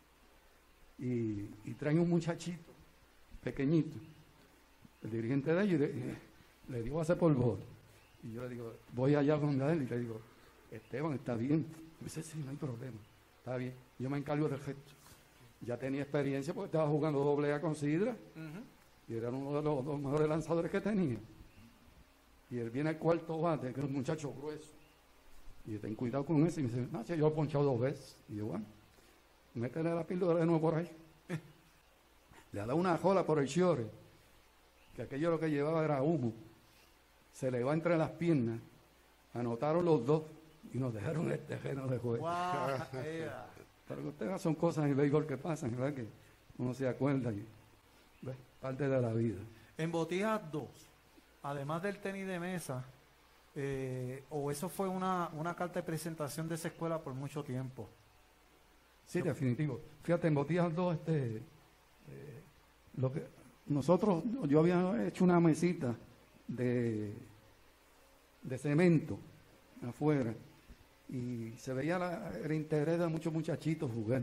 G: y traen un muchachito pequeñito, el dirigente de ellos, y le digo, hace por gol. Y yo le digo, voy allá con él y le digo, Esteban, ¿está bien? Y dice, sí, no hay problema, está bien, yo me encargo del resto. Ya tenía experiencia porque estaba jugando AA con Sidra, y era uno de los dos mejores lanzadores que tenía. Y él viene al cuarto bate, que es un muchacho grueso. Y yo, ten cuidado con ese. Y me dice, no, si yo lo he ponchado 2 veces. Y yo, bueno, métele la píldora de nuevo por ahí. Le ha dado una jola por el shore, que aquello lo que llevaba era humo. Se le va entre las piernas, anotaron los dos y nos dejaron el terreno de juego. Pero ustedes son cosas en el béisbol que pasan, ¿verdad? Que uno se acuerda y parte de la vida.
F: En Botijas 2, además del tenis de mesa, o eso fue una carta de presentación de esa escuela por mucho tiempo.
G: Sí, definitivo. Fíjate, en Botijas 2, lo que nosotros, yo había hecho una mesita de cemento afuera y se veía el interés de muchos muchachitos jugar.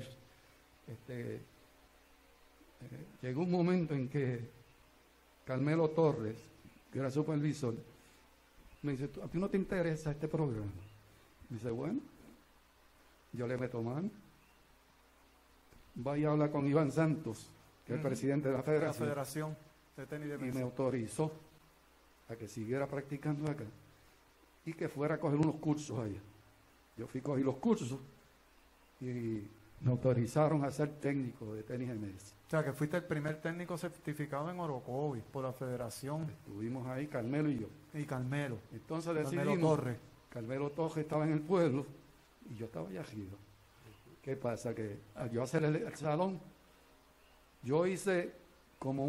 G: Llegó un momento en que Carmelo Torres, que era supervisor, me dice, ¿a ti no te interesa este programa? Me dice, bueno, yo le meto mano. Vaya a hablar con Iván Santos, que es el presidente de la Federación
F: de Tenis de
G: y
F: Mesa.
G: me autorizó a que siguiera practicando acá y que fuera a coger unos cursos allá. Yo fui a coger los cursos y me autorizaron a ser técnico de tenis de mesa.
F: O sea, que fuiste el primer técnico certificado en Orocovis por la Federación.
G: Estuvimos ahí, Carmelo y yo.
F: Y Carmelo.
G: Entonces
F: Carmelo
G: decidimos,
F: Torres.
G: Carmelo Torres estaba en el pueblo y yo estaba allá arriba. ¿Qué pasa? Que al yo hacer el salón, yo hice como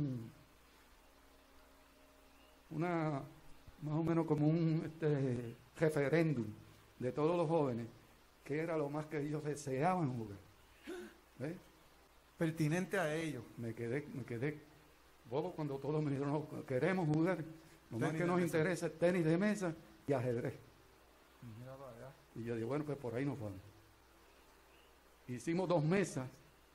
G: más o menos como un referéndum de todos los jóvenes, que era lo más que ellos deseaban jugar. ¿Ves?
F: Pertinente a ellos.
G: Me quedé bobo cuando todos me dijeron, no, queremos jugar, lo más que nos interesa es tenis de mesa y ajedrez. Y yo digo, bueno, pues por ahí nos vamos. Hicimos 2 mesas,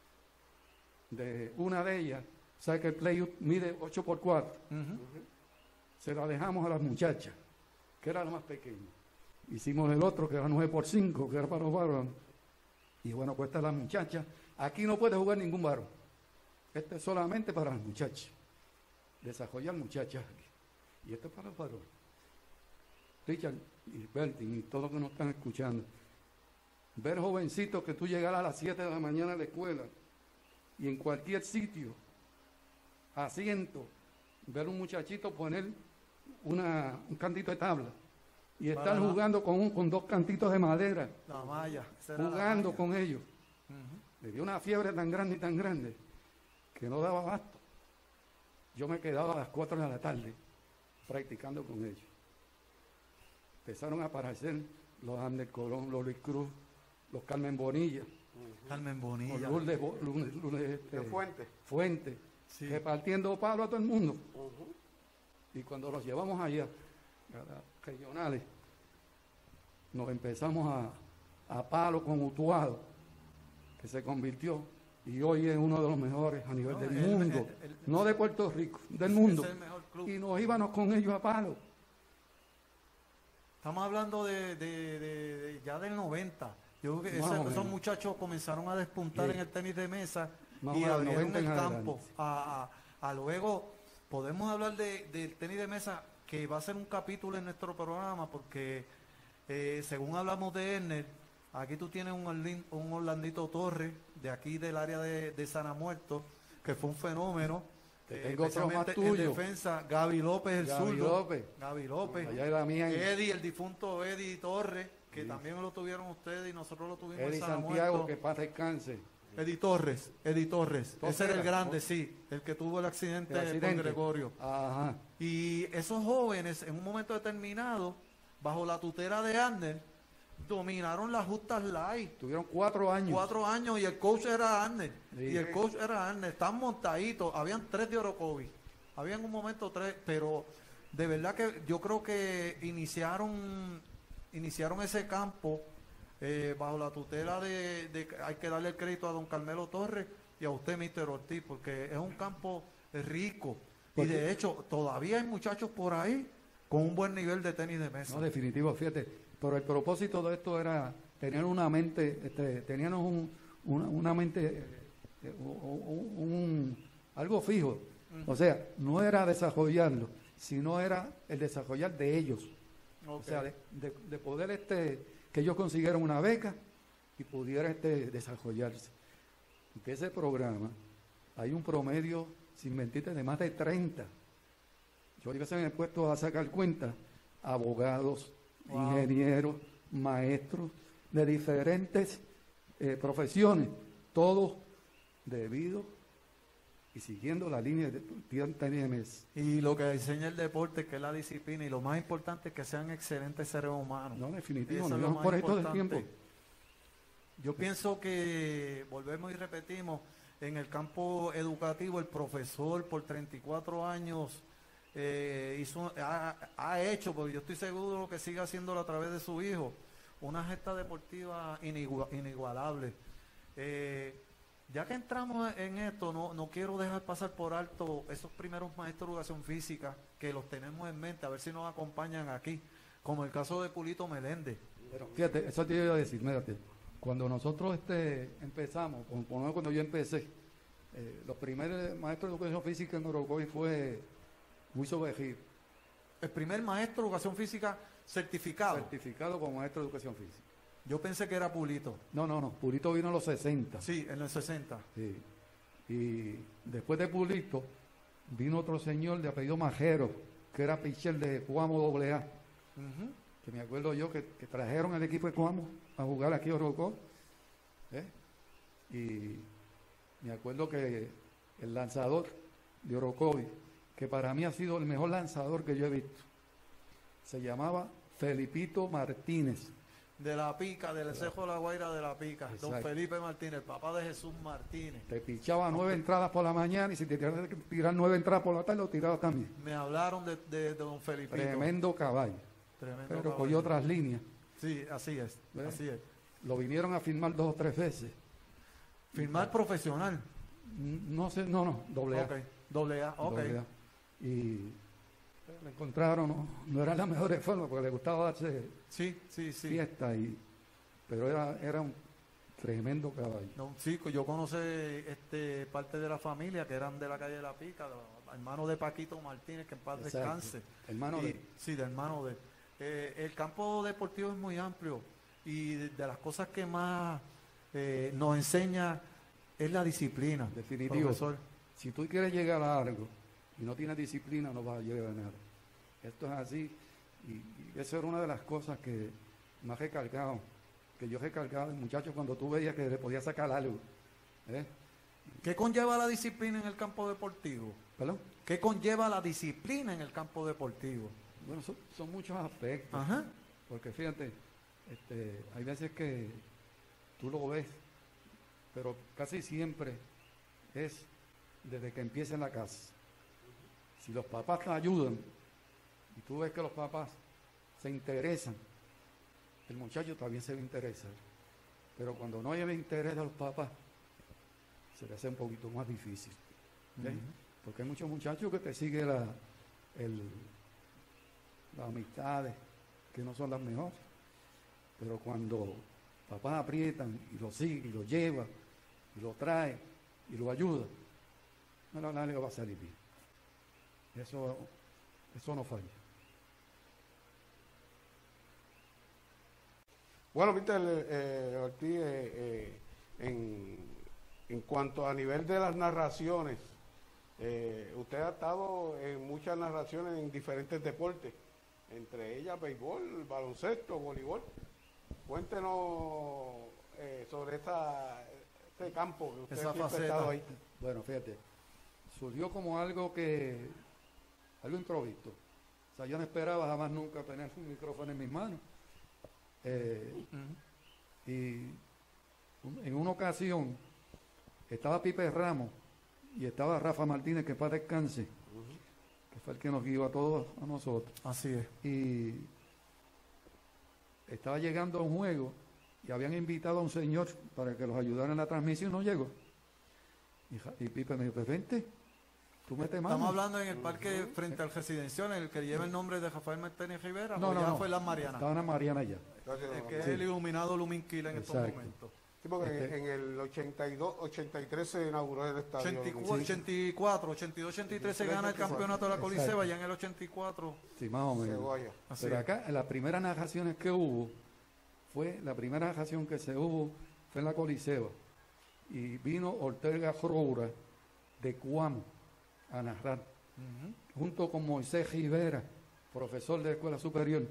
G: una de ellas, ¿sabes que el play mide 8x4? Se la dejamos a las muchachas, que era la más pequeña. Hicimos el otro, que era 9x5, que era para los varones. Y bueno, pues esta es la muchacha. Aquí no puede jugar ningún varón. Este es solamente para las muchachas. Desarrollar muchachas aquí. Y este es para los varones. Richard y Bertin y todos los que nos están escuchando. Ver jovencitos que tú llegaras a las 7 de la mañana a la escuela y en cualquier sitio, asiento, ver un muchachito poner un cantito de tabla y estar jugando con 2 cantitos de madera,
F: la malla,
G: jugando con ellos. Le dio una fiebre tan grande que no daba abasto. Yo me quedaba a las 4 de la tarde practicando con ellos. Empezaron a aparecer los Ander Colón, los Luis Cruz, los Carmen Bonilla.
F: Carmen Bonilla.
G: Los Fuente.
F: Sí.
G: Repartiendo palo a todo el mundo. Y cuando los llevamos allá, a las regionales, nos empezamos a palo con Utuado, que se convirtió, y hoy es uno de los mejores a nivel del mundo, no de Puerto Rico, del mundo.
F: Es el mejor club.
G: Y nos íbamos con ellos a palo.
F: Estamos hablando de ya del 90. Yo creo que
G: Más o
F: esos
G: menos.
F: muchachos comenzaron a despuntar
G: Sí.
F: en el tenis de mesa
G: Más
F: y
G: o menos
F: abrieron
G: 90
F: el
G: en
F: campo.
G: adelante.
F: A luego, podemos hablar del tenis de mesa, que va a ser un capítulo en nuestro programa, porque según hablamos de Erner, aquí tú tienes un Orlandito Torres, de aquí del área de Sana Muerto, que fue un fenómeno.
G: Tengo otro más
F: especialmente
G: tuyo.
F: en defensa, Gaby López, el
G: Gaby
F: zurdo.
G: López.
F: Gaby López.
G: Allá era mía.
F: Eddie, el difunto Eddie Torres, que
G: Sí.
F: también lo tuvieron ustedes y nosotros lo tuvimos
G: Eddie
F: en San
G: Santiago,
F: Muerto.
G: que paz descanse.
F: Eddie Torres. Ese era el grande,
G: ¿no?
F: sí, el que tuvo el accidente,
G: El accidente.
F: con Gregorio.
G: Ajá.
F: Y esos jóvenes, en un momento determinado, bajo la tutela de Arner, dominaron las justas live.
G: Tuvieron 4 años.
F: 4 años y el coach era Arner.
G: Sí.
F: Y el coach era Arner. Están montaditos. Habían 3 de Orocovis. Había en un momento 3, pero de verdad que yo creo que iniciaron ese campo bajo la tutela hay que darle el crédito a don Carmelo Torres y a usted, Mr. Ortiz, porque es un campo rico. Y de hecho, todavía hay muchachos por ahí con un buen nivel de tenis de mesa.
G: No, definitivo, fíjate. Pero el propósito de esto era tener una mente, teníamos una mente, algo fijo. O sea, no era desarrollarlo, sino era el desarrollar de ellos. O sea, de poder que ellos consiguieran una beca y pudiera desarrollarse. Porque ese programa, hay un promedio, sin mentirte, de más de 30. Yo a veces me he puesto a sacar cuenta, abogados, ingenieros, maestros, de diferentes profesiones, todos debido y siguiendo la línea de tenis de mesa.
F: Y lo que enseña el deporte, que es la disciplina, y lo más importante es que sean excelentes seres humanos.
G: No, definitivo,
F: Eso
G: no
F: es lo
G: vamos
F: más
G: por esto del
F: importante.
G: tiempo.
F: Yo pienso que, volvemos y repetimos, en el campo educativo, el profesor por 34 años ha hecho, porque yo estoy seguro que sigue haciéndolo a través de su hijo, una gesta deportiva inigualable. Ya que entramos en esto, no quiero dejar pasar por alto esos primeros maestros de educación física que los tenemos en mente, a ver si nos acompañan aquí, como el caso de Pulito Meléndez.
G: Pero fíjate, eso te iba a decir, mírate, cuando nosotros empezamos, cuando yo empecé, los primeros maestros de educación física en Orocovi fue Wilson Bejío.
F: El primer maestro de educación física certificado.
G: Certificado como maestro de educación física.
F: Yo pensé que era Pulito.
G: No, Pulito vino en los 60.
F: Sí, en los 60.
G: Sí. Y después de Pulito, vino otro señor de apellido Majero, que era pitcher de Cuamo AA. Que me acuerdo yo que trajeron al equipo de Cuamo a jugar aquí a Orocovi. Y me acuerdo que el lanzador de Orocovi, que para mí ha sido el mejor lanzador que yo he visto, se llamaba Felipito Martínez.
F: De La Pica, del Cejo de la Guaira de La Pica.
G: Exacto.
F: Don Felipe Martínez, papá de Jesús Martínez.
G: Te pichaba 9 entradas por la mañana y si te tenías que tirar 9 entradas por la tarde, lo tiraba también.
F: Me hablaron de don Felipito.
G: Tremendo caballo.
F: Tremendo
G: Pero
F: caballo.
G: cogió otras líneas.
F: Sí, así es.
G: ¿Ves?
F: Así es.
G: Lo vinieron a firmar 2 o 3 veces.
F: Firmar profesional.
G: No sé, no, doble A.
F: Ok, doble A, ok.
G: Doble A. Y lo encontraron, no era la mejor forma porque le gustaba darse
F: Sí.
G: fiesta, pero era un tremendo caballo.
F: No, sí, yo conocí parte de la familia que eran de la calle de La Pica, hermano de Paquito Martínez, que en paz
G: Exacto.
F: descanse.
G: Hermano de...
F: Sí, de hermano de. El campo deportivo es muy amplio y de las cosas que más nos enseña es la disciplina.
G: Definitivo.
F: Profesor.
G: Si tú quieres llegar a algo y no tienes disciplina, no vas a llegar a nada. Esto es así. Y eso era una de las cosas que más recalcado, que yo recalcaba, muchachos, cuando tú veías que le podía sacar algo.
F: ¿Qué conlleva la disciplina en el campo deportivo?
G: ¿Perdón?
F: ¿Qué conlleva la disciplina en el campo deportivo?
G: Bueno, son muchos aspectos.
F: Ajá.
G: Porque fíjate, hay veces que tú lo ves, pero casi siempre es desde que empieza en la casa. Si los papás te ayudan y tú ves que los papás se interesan, el muchacho también se va a interesar. Pero cuando no hay el interés de los papás, se le hace un poquito más difícil. ¿Okay? Porque hay muchos muchachos que te siguen las amistades que no son las mejores. Pero cuando papás aprietan y lo siguen, y lo llevan, y lo traen, y lo ayudan, no, nadie va a salir bien. Eso no falla.
E: Bueno, Víctor Ortiz, en cuanto a nivel de las narraciones, usted ha estado en muchas narraciones en diferentes deportes, entre ellas béisbol, baloncesto, voleibol. Cuéntenos sobre este campo que usted
F: Esa
E: siempre ha
F: faceta.
E: estado ahí.
G: Bueno, fíjate, surgió como algo improvisto. O sea, yo no esperaba jamás nunca tener un micrófono en mis manos. Y en una ocasión estaba Pipe Ramos y estaba Rafa Martínez, que para descanse, que fue el que nos guió a todos a nosotros.
F: Así es.
G: Y estaba llegando a un juego y habían invitado a un señor para que los ayudara en la transmisión, no llegó. Y Pipe me dijo, pues vente, tú mete mano.
F: Estamos hablando en el parque frente al residencial, en el que lleva el nombre de Rafael Martínez Rivera.
G: No,
F: ya
G: no.
F: fue Las Marianas.
G: Estaba en las Marianas ya.
F: El que es
G: Sí.
F: el iluminado Luminquila en estos
G: Exacto.
F: momentos.
E: Sí, porque en el 82, 83 se inauguró el estadio.
F: 84, 82, 83 se gana el campeonato de la Coliseba,
G: Exacto.
F: ya en el 84.
G: Sí, más o menos.
E: Cebolla.
F: Así
G: Pero
F: es.
G: acá, en las primeras narraciones que hubo, la primera narración que se hubo fue en la Coliseba. Y vino Ortega Roura de Cuamo a narrar, junto con Moisés Rivera, profesor de escuela superior.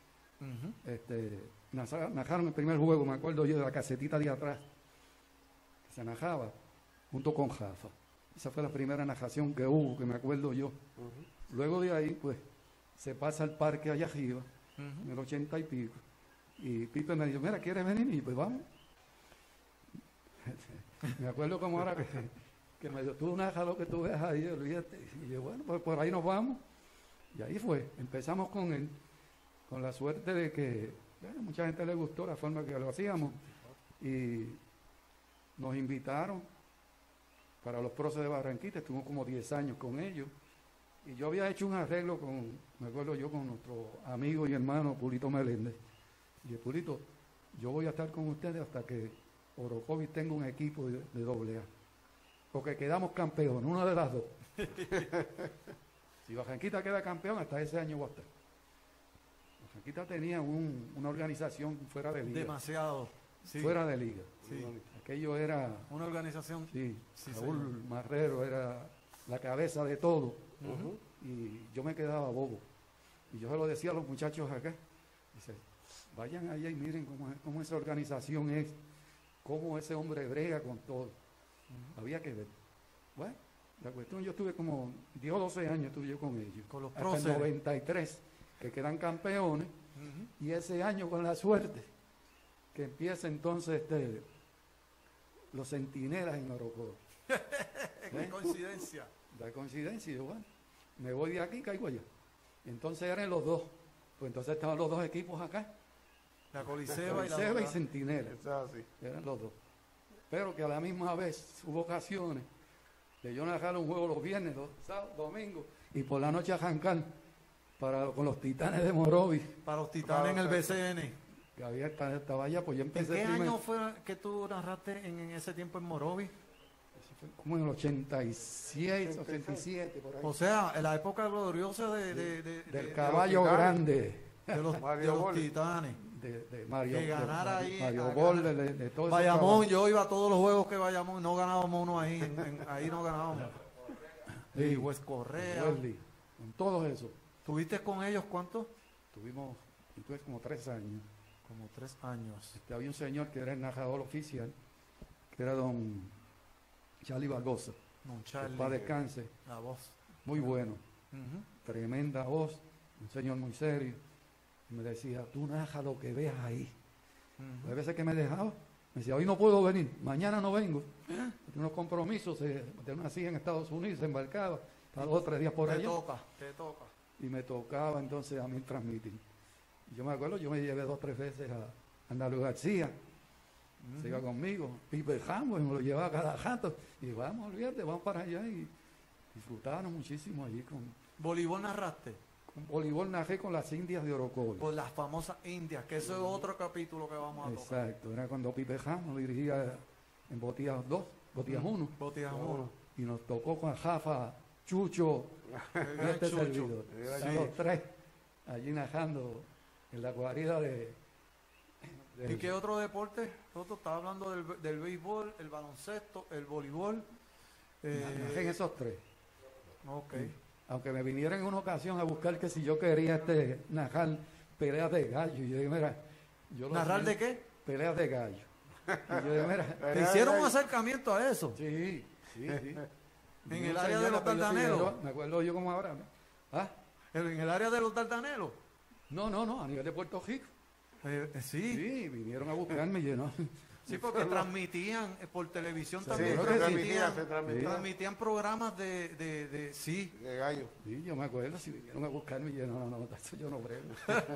G: Narraron el primer juego, me acuerdo yo, de la casetita de atrás, que se narraba junto con Jafa. Esa fue la primera narración que hubo, que me acuerdo yo. Luego de ahí, pues, se pasa al parque allá arriba, en el 80 y pico. Y Pipe me dijo, mira, ¿quieres venir? Y pues vamos. Me acuerdo como ahora que me dijo, tú narra lo que tú ves ahí, olvídate. Y yo, bueno, pues por ahí nos vamos. Y ahí fue, empezamos con él, con la suerte de que bueno, mucha gente le gustó la forma que lo hacíamos y nos invitaron para los Proces de Barranquita, estuvimos como 10 años con ellos y yo había hecho un arreglo me acuerdo yo, con nuestro amigo y hermano Pulito Meléndez. Y dije, Pulito, yo voy a estar con ustedes hasta que Orocovis tenga un equipo de AA, porque quedamos campeones, una de las dos. Si Barranquita queda campeón, hasta ese año va a estar. Barranquita tenía una organización fuera de liga.
F: Demasiado. Sí.
G: Fuera de liga.
F: Sí.
G: Aquello era...
F: Una organización.
G: Sí,
F: Sí,
G: Raúl
F: señor.
G: Marrero era la cabeza de todo. Y yo me quedaba bobo. Y yo se lo decía a los muchachos acá. Dice, vayan allá y miren cómo esa organización es, cómo ese hombre brega con todo. Había que ver. Bueno, la cuestión, yo estuve como 10 o 12 años estuve yo con ellos.
F: Con los
G: hasta
F: próceres.
G: el 93, que quedan campeones. Y ese año, con la suerte, que empieza entonces los centinelas en Orocovis.
F: Qué coincidencia.
G: Da coincidencia, y yo, bueno, me voy de aquí, caigo allá. Y entonces eran los dos. Pues entonces estaban los dos equipos acá.
F: La Coliseba y la
G: Coliseba y
F: Dorada.
G: Centinela.
E: Eso es así.
G: Eran los dos. Pero que a la misma vez hubo ocasiones de yo narrar un juego los viernes, los sábados, domingos, y por la noche arrancar con los Titanes de Morovis,
F: Para los Titanes en el BCN.
G: que estaba allá, pues yo
F: ¿En
G: empecé
F: qué
G: primero.
F: año fue que tú narraste en ese tiempo en Morovis?
G: Eso fue como en el 86, 87, por ahí.
F: O sea, en la época gloriosa
G: Del caballo grande,
F: de los,
E: Mario
F: de los
E: Bol.
F: Titanes.
G: de Mario,
F: Que ganara ahí,
G: Mario
F: a
G: Bol,
F: ganar.
G: de todo ese
F: Bayamón,
G: trabajo.
F: yo iba a todos los juegos que Bayamón, no ganábamos uno ahí, ahí no ganábamos.
G: Sí.
F: Y Wes Correa.
G: Welly, con todo eso.
F: ¿Tuviste con ellos cuánto?
G: Tuvimos entonces como 3 años.
F: Como 3 años.
G: Había un señor que era el narrador oficial, que era don Charlie Barbosa,
F: Don
G: que
F: Charlie,
G: para descanse,
F: la voz.
G: muy bueno,
F: Ujú.
G: tremenda voz, un señor muy serio. Y me decía, tú narra lo que veas ahí.
F: Ujú.
G: Hay veces que me dejaba, me decía, hoy no puedo venir, mañana no vengo. Tengo unos compromisos de una silla en Estados Unidos, se embarcaba, para 2 o 3 días por
F: Te
G: allá.
F: toca, te toca.
G: Y me tocaba entonces a mí transmitir. Y yo me acuerdo, yo me llevé 2 o 3 veces a Andaluz García, se iba conmigo, Pipe Ramos, y me lo llevaba cada rato, y vamos, olvídate, vamos para allá, y disfrutábamos muchísimo allí con
F: ¿Voleibol narraste?
G: voleibol, narré con las indias de Orocovis.
F: Por las famosas indias, que eso es otro capítulo que vamos a tocar.
G: Exacto, era cuando Pipe Ramos dirigía en Botías 2, Botías 1,
F: Botías uno.
G: y nos tocó con Rafa, Chucho,
F: El
G: y
F: gran
G: este
F: Chucho.
G: servidor. Están los 3 allí narrando en la guarida
F: ¿Y qué otro deporte? Nosotros estaba hablando del béisbol, el baloncesto, el voleibol.
G: Narré en esos 3.
F: Ok.
G: Aunque me vinieron en una ocasión a buscar que si yo quería narrar peleas de gallo. Y yo dije, mira, yo lo
F: ¿Narrar
G: hacía-
F: de qué?
G: Peleas de gallo. Y yo dije, mira,
F: ¿Te hicieron un acercamiento a eso?
G: sí.
F: En
G: Y
F: el
G: un
F: área de
G: señor
F: los
G: apellido
F: Dardanelos.
G: Figueroa, me acuerdo yo como ahora. ¿No? ¿Ah?
F: ¿En el área de los Dardanelos?
G: No, a nivel de Puerto Rico.
F: Sí.
G: Sí, vinieron a buscarme y yo no.
F: Sí, porque transmitían por televisión
E: Sí,
F: también.
G: Seguro que sí.
E: se transmitía
F: Transmitían programas sí.
E: de gallo.
G: Sí, yo me acuerdo, si vinieron a buscarme y yo no, eso yo no brego.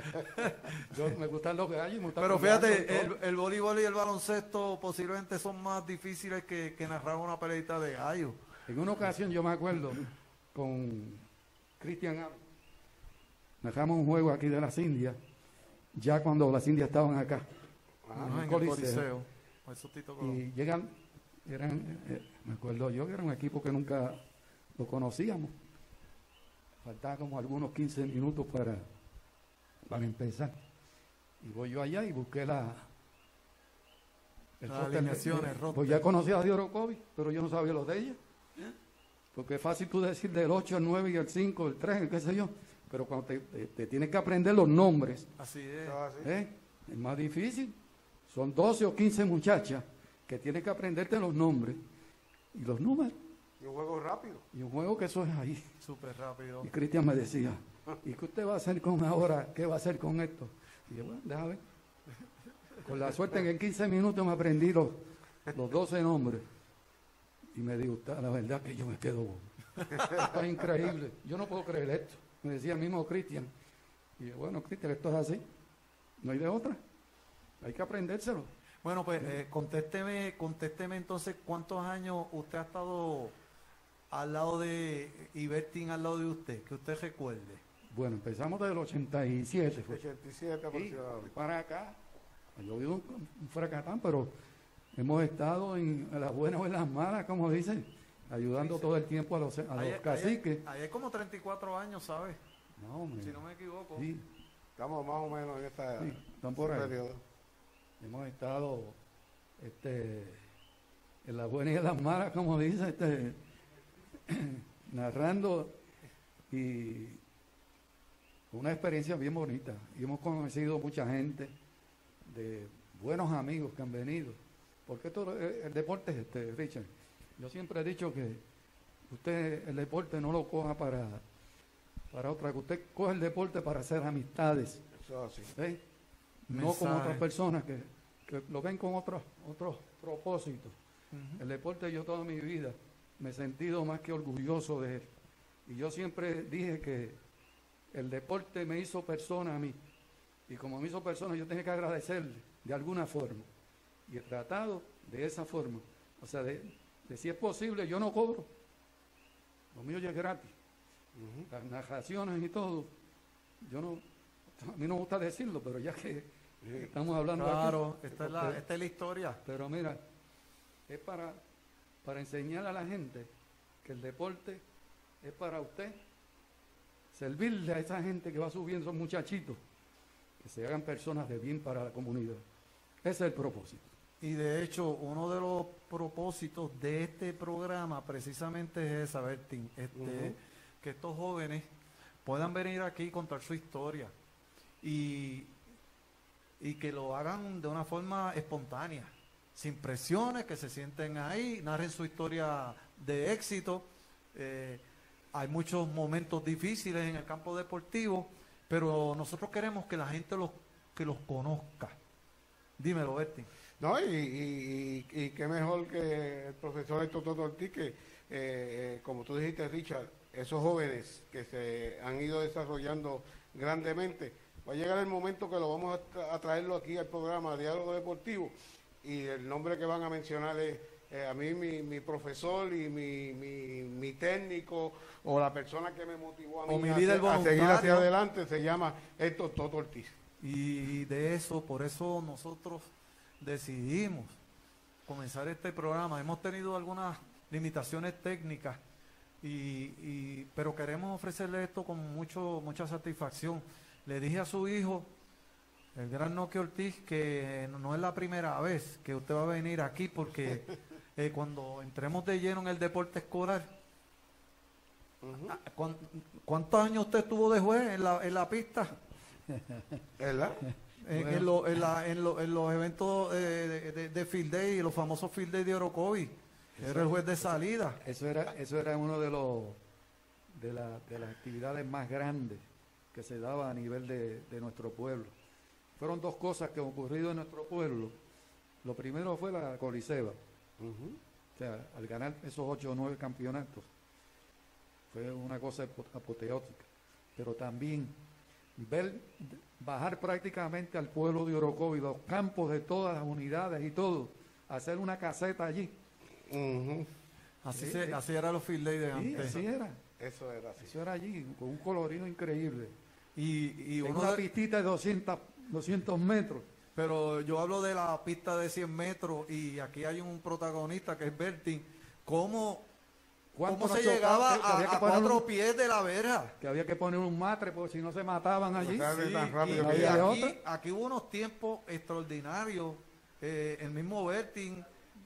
G: Yo me gustan los gallos y me gustan
F: Pero
G: los
F: fíjate,
G: gallos,
F: el voleibol y el baloncesto posiblemente son más difíciles que narrar una peleita de gallo.
G: En una ocasión yo me acuerdo con Cristian Ávila, narramos un juego aquí de las Indias, ya cuando las Indias estaban acá,
F: En el Coliseo. Eso Tito Colón.
G: y me acuerdo yo que era un equipo que nunca lo conocíamos, faltaba como algunos 15 minutos para empezar, y voy yo allá y busqué
F: Las alineaciones,
G: pues
F: roster.
G: ya conocía a de Orocovis, pero yo no sabía los de ella. Porque es fácil tú decir del 8 al 9 y el 5, el 3, el qué sé yo. Pero cuando te tienes que aprender los nombres,
F: Así es.
E: Eso es así.
G: es más difícil. Son 12 o 15 muchachas que tienes que aprenderte los nombres y los números.
E: Y un juego rápido.
G: Y un juego que eso es ahí.
F: Súper rápido.
G: Y Cristian me decía, ¿y qué usted va a hacer con ahora? ¿Qué va a hacer con esto? Y yo, bueno, déjame ver. Con la suerte que en 15 minutos me aprendí los 12 nombres. Y me dijo, la verdad que yo me quedo bobo. Esto es increíble. Yo no puedo creer esto. me decía el mismo Cristian. Y yo, bueno, Cristian, esto es así, no hay de otra, hay que aprendérselo.
F: Bueno, pues contésteme entonces, ¿cuántos años usted ha estado al lado de Ibertin, al lado de usted, que usted recuerde?
G: Bueno, empezamos desde el 87.
E: 87 aproximadamente.
G: Para acá, yo vivo un fracatán, pero hemos estado en las buenas o en las malas, como dicen, ayudando todo el tiempo a los caciques.
F: Ahí hay como 34 años, ¿sabes?
G: No, hombre.
F: Si no me equivoco.
G: Sí,
E: Estamos más o menos en esta
G: sí, están por ahí.
E: periodo.
G: Hemos estado en las buenas y en las malas, como dice, narrando y una experiencia bien bonita. Y hemos conocido mucha gente, de buenos amigos que han venido. Porque el deporte es Richard. Yo siempre he dicho que usted el deporte no lo coja para otra, que usted coge el deporte para hacer amistades.
E: Eso es así.
G: ¿Eh? No como otras personas que lo ven con otros propósitos. El deporte, yo toda mi vida me he sentido más que orgulloso de él. Y yo siempre dije que el deporte me hizo persona a mí. Y como me hizo persona, yo tenía que agradecerle de alguna forma. Y he tratado de esa forma. O sea, de si es posible, yo no cobro. Lo mío ya es gratis. Las narraciones y todo. A mí no me gusta decirlo, pero ya que estamos hablando
F: Claro,
G: aquí,
F: esta es la historia.
G: pero mira, es para enseñar a la gente que el deporte es para usted, servirle a esa gente que va subiendo, esos muchachitos, que se hagan personas de bien para la comunidad. Ese es el propósito.
F: Y de hecho, uno de los propósitos de este programa precisamente es esa, Bertín, que estos jóvenes puedan venir aquí y contar su historia y que lo hagan de una forma espontánea, sin presiones, que se sienten ahí, narren su historia de éxito. Hay muchos momentos difíciles en el campo deportivo, pero nosotros queremos que la gente los conozca. Dímelo, Bertín.
E: No, y qué mejor que el profesor Toto Ortiz, que como tú dijiste, Richard, esos jóvenes que se han ido desarrollando grandemente, va a llegar el momento que lo vamos a traerlo aquí al programa Diálogo Deportivo, y el nombre que van a mencionar es a mí mi profesor y mi técnico, o la persona que me motivó a mí a seguir hacia adelante, se llama Héctor Toto Ortiz.
F: Y por eso nosotros decidimos comenzar este programa. Hemos tenido algunas limitaciones técnicas, pero queremos ofrecerle esto con mucha satisfacción. Le dije a su hijo, el gran Noque Ortiz, que no es la primera vez que usted va a venir aquí, porque cuando entremos de lleno en el deporte escolar, ¿cuántos años usted estuvo de juez en la pista?
E: ¿Verdad?
F: En los eventos de Field Day, los famosos Field Day de Orocovi. Era el juez de salida.
G: Eso era uno de las actividades más grandes que se daba a nivel de nuestro pueblo. Fueron dos cosas que han ocurrido en nuestro pueblo. Lo primero fue la Coliseba. O sea, al ganar esos 8 o 9 campeonatos, fue una cosa apoteótica. Pero también bajar prácticamente al pueblo de Orocovi, los campos de todas las unidades y todo, hacer una caseta allí.
F: Así eran los Field Day de antes.
G: Así era.
E: Eso era así.
G: Eso era allí, con un colorido increíble.
F: Y
G: una pistita de 200 metros.
F: Pero yo hablo de la pista de 100 metros y aquí hay un protagonista que es Bertín. ¿Cómo se llegaba a 4 pies de la verja?
G: Que había que poner un matre porque si no se mataban allí.
F: Aquí hubo unos tiempos extraordinarios. El mismo Bertín,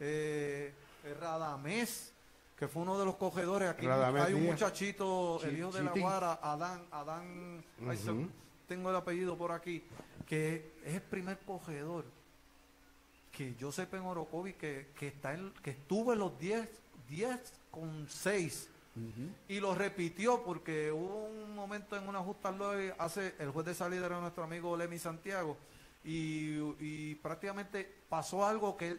F: Radamés, que fue uno de los cogedores. Aquí hay un muchachito, el hijo de la Guara, Adán, tengo el apellido por aquí, que es el primer cogedor que yo sepa en Orocovi que estuvo en los 10,6 y lo repitió porque hubo un momento en una justa el juez de salida era nuestro amigo Lemmy Santiago y prácticamente pasó algo que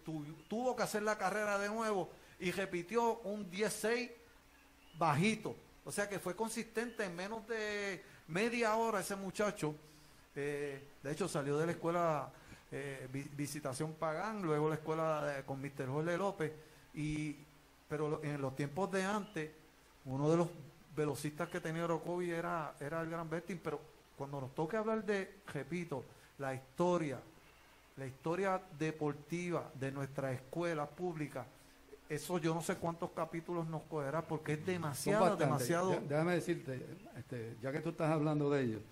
F: tuvo que hacer la carrera de nuevo y repitió un 10,6 bajito. O sea que fue consistente en menos de media hora ese muchacho. De hecho, salió de la escuela Visitación Pagán, luego la escuela con Mr. Jorge López. Pero en los tiempos de antes, uno de los velocistas que tenía Orocovi era el Gran Bertin. Pero cuando nos toque hablar de, repito, la historia deportiva de nuestra escuela pública, eso yo no sé cuántos capítulos nos cogerá, porque es demasiado.
G: Déjame decirte, ya que tú estás hablando de ello,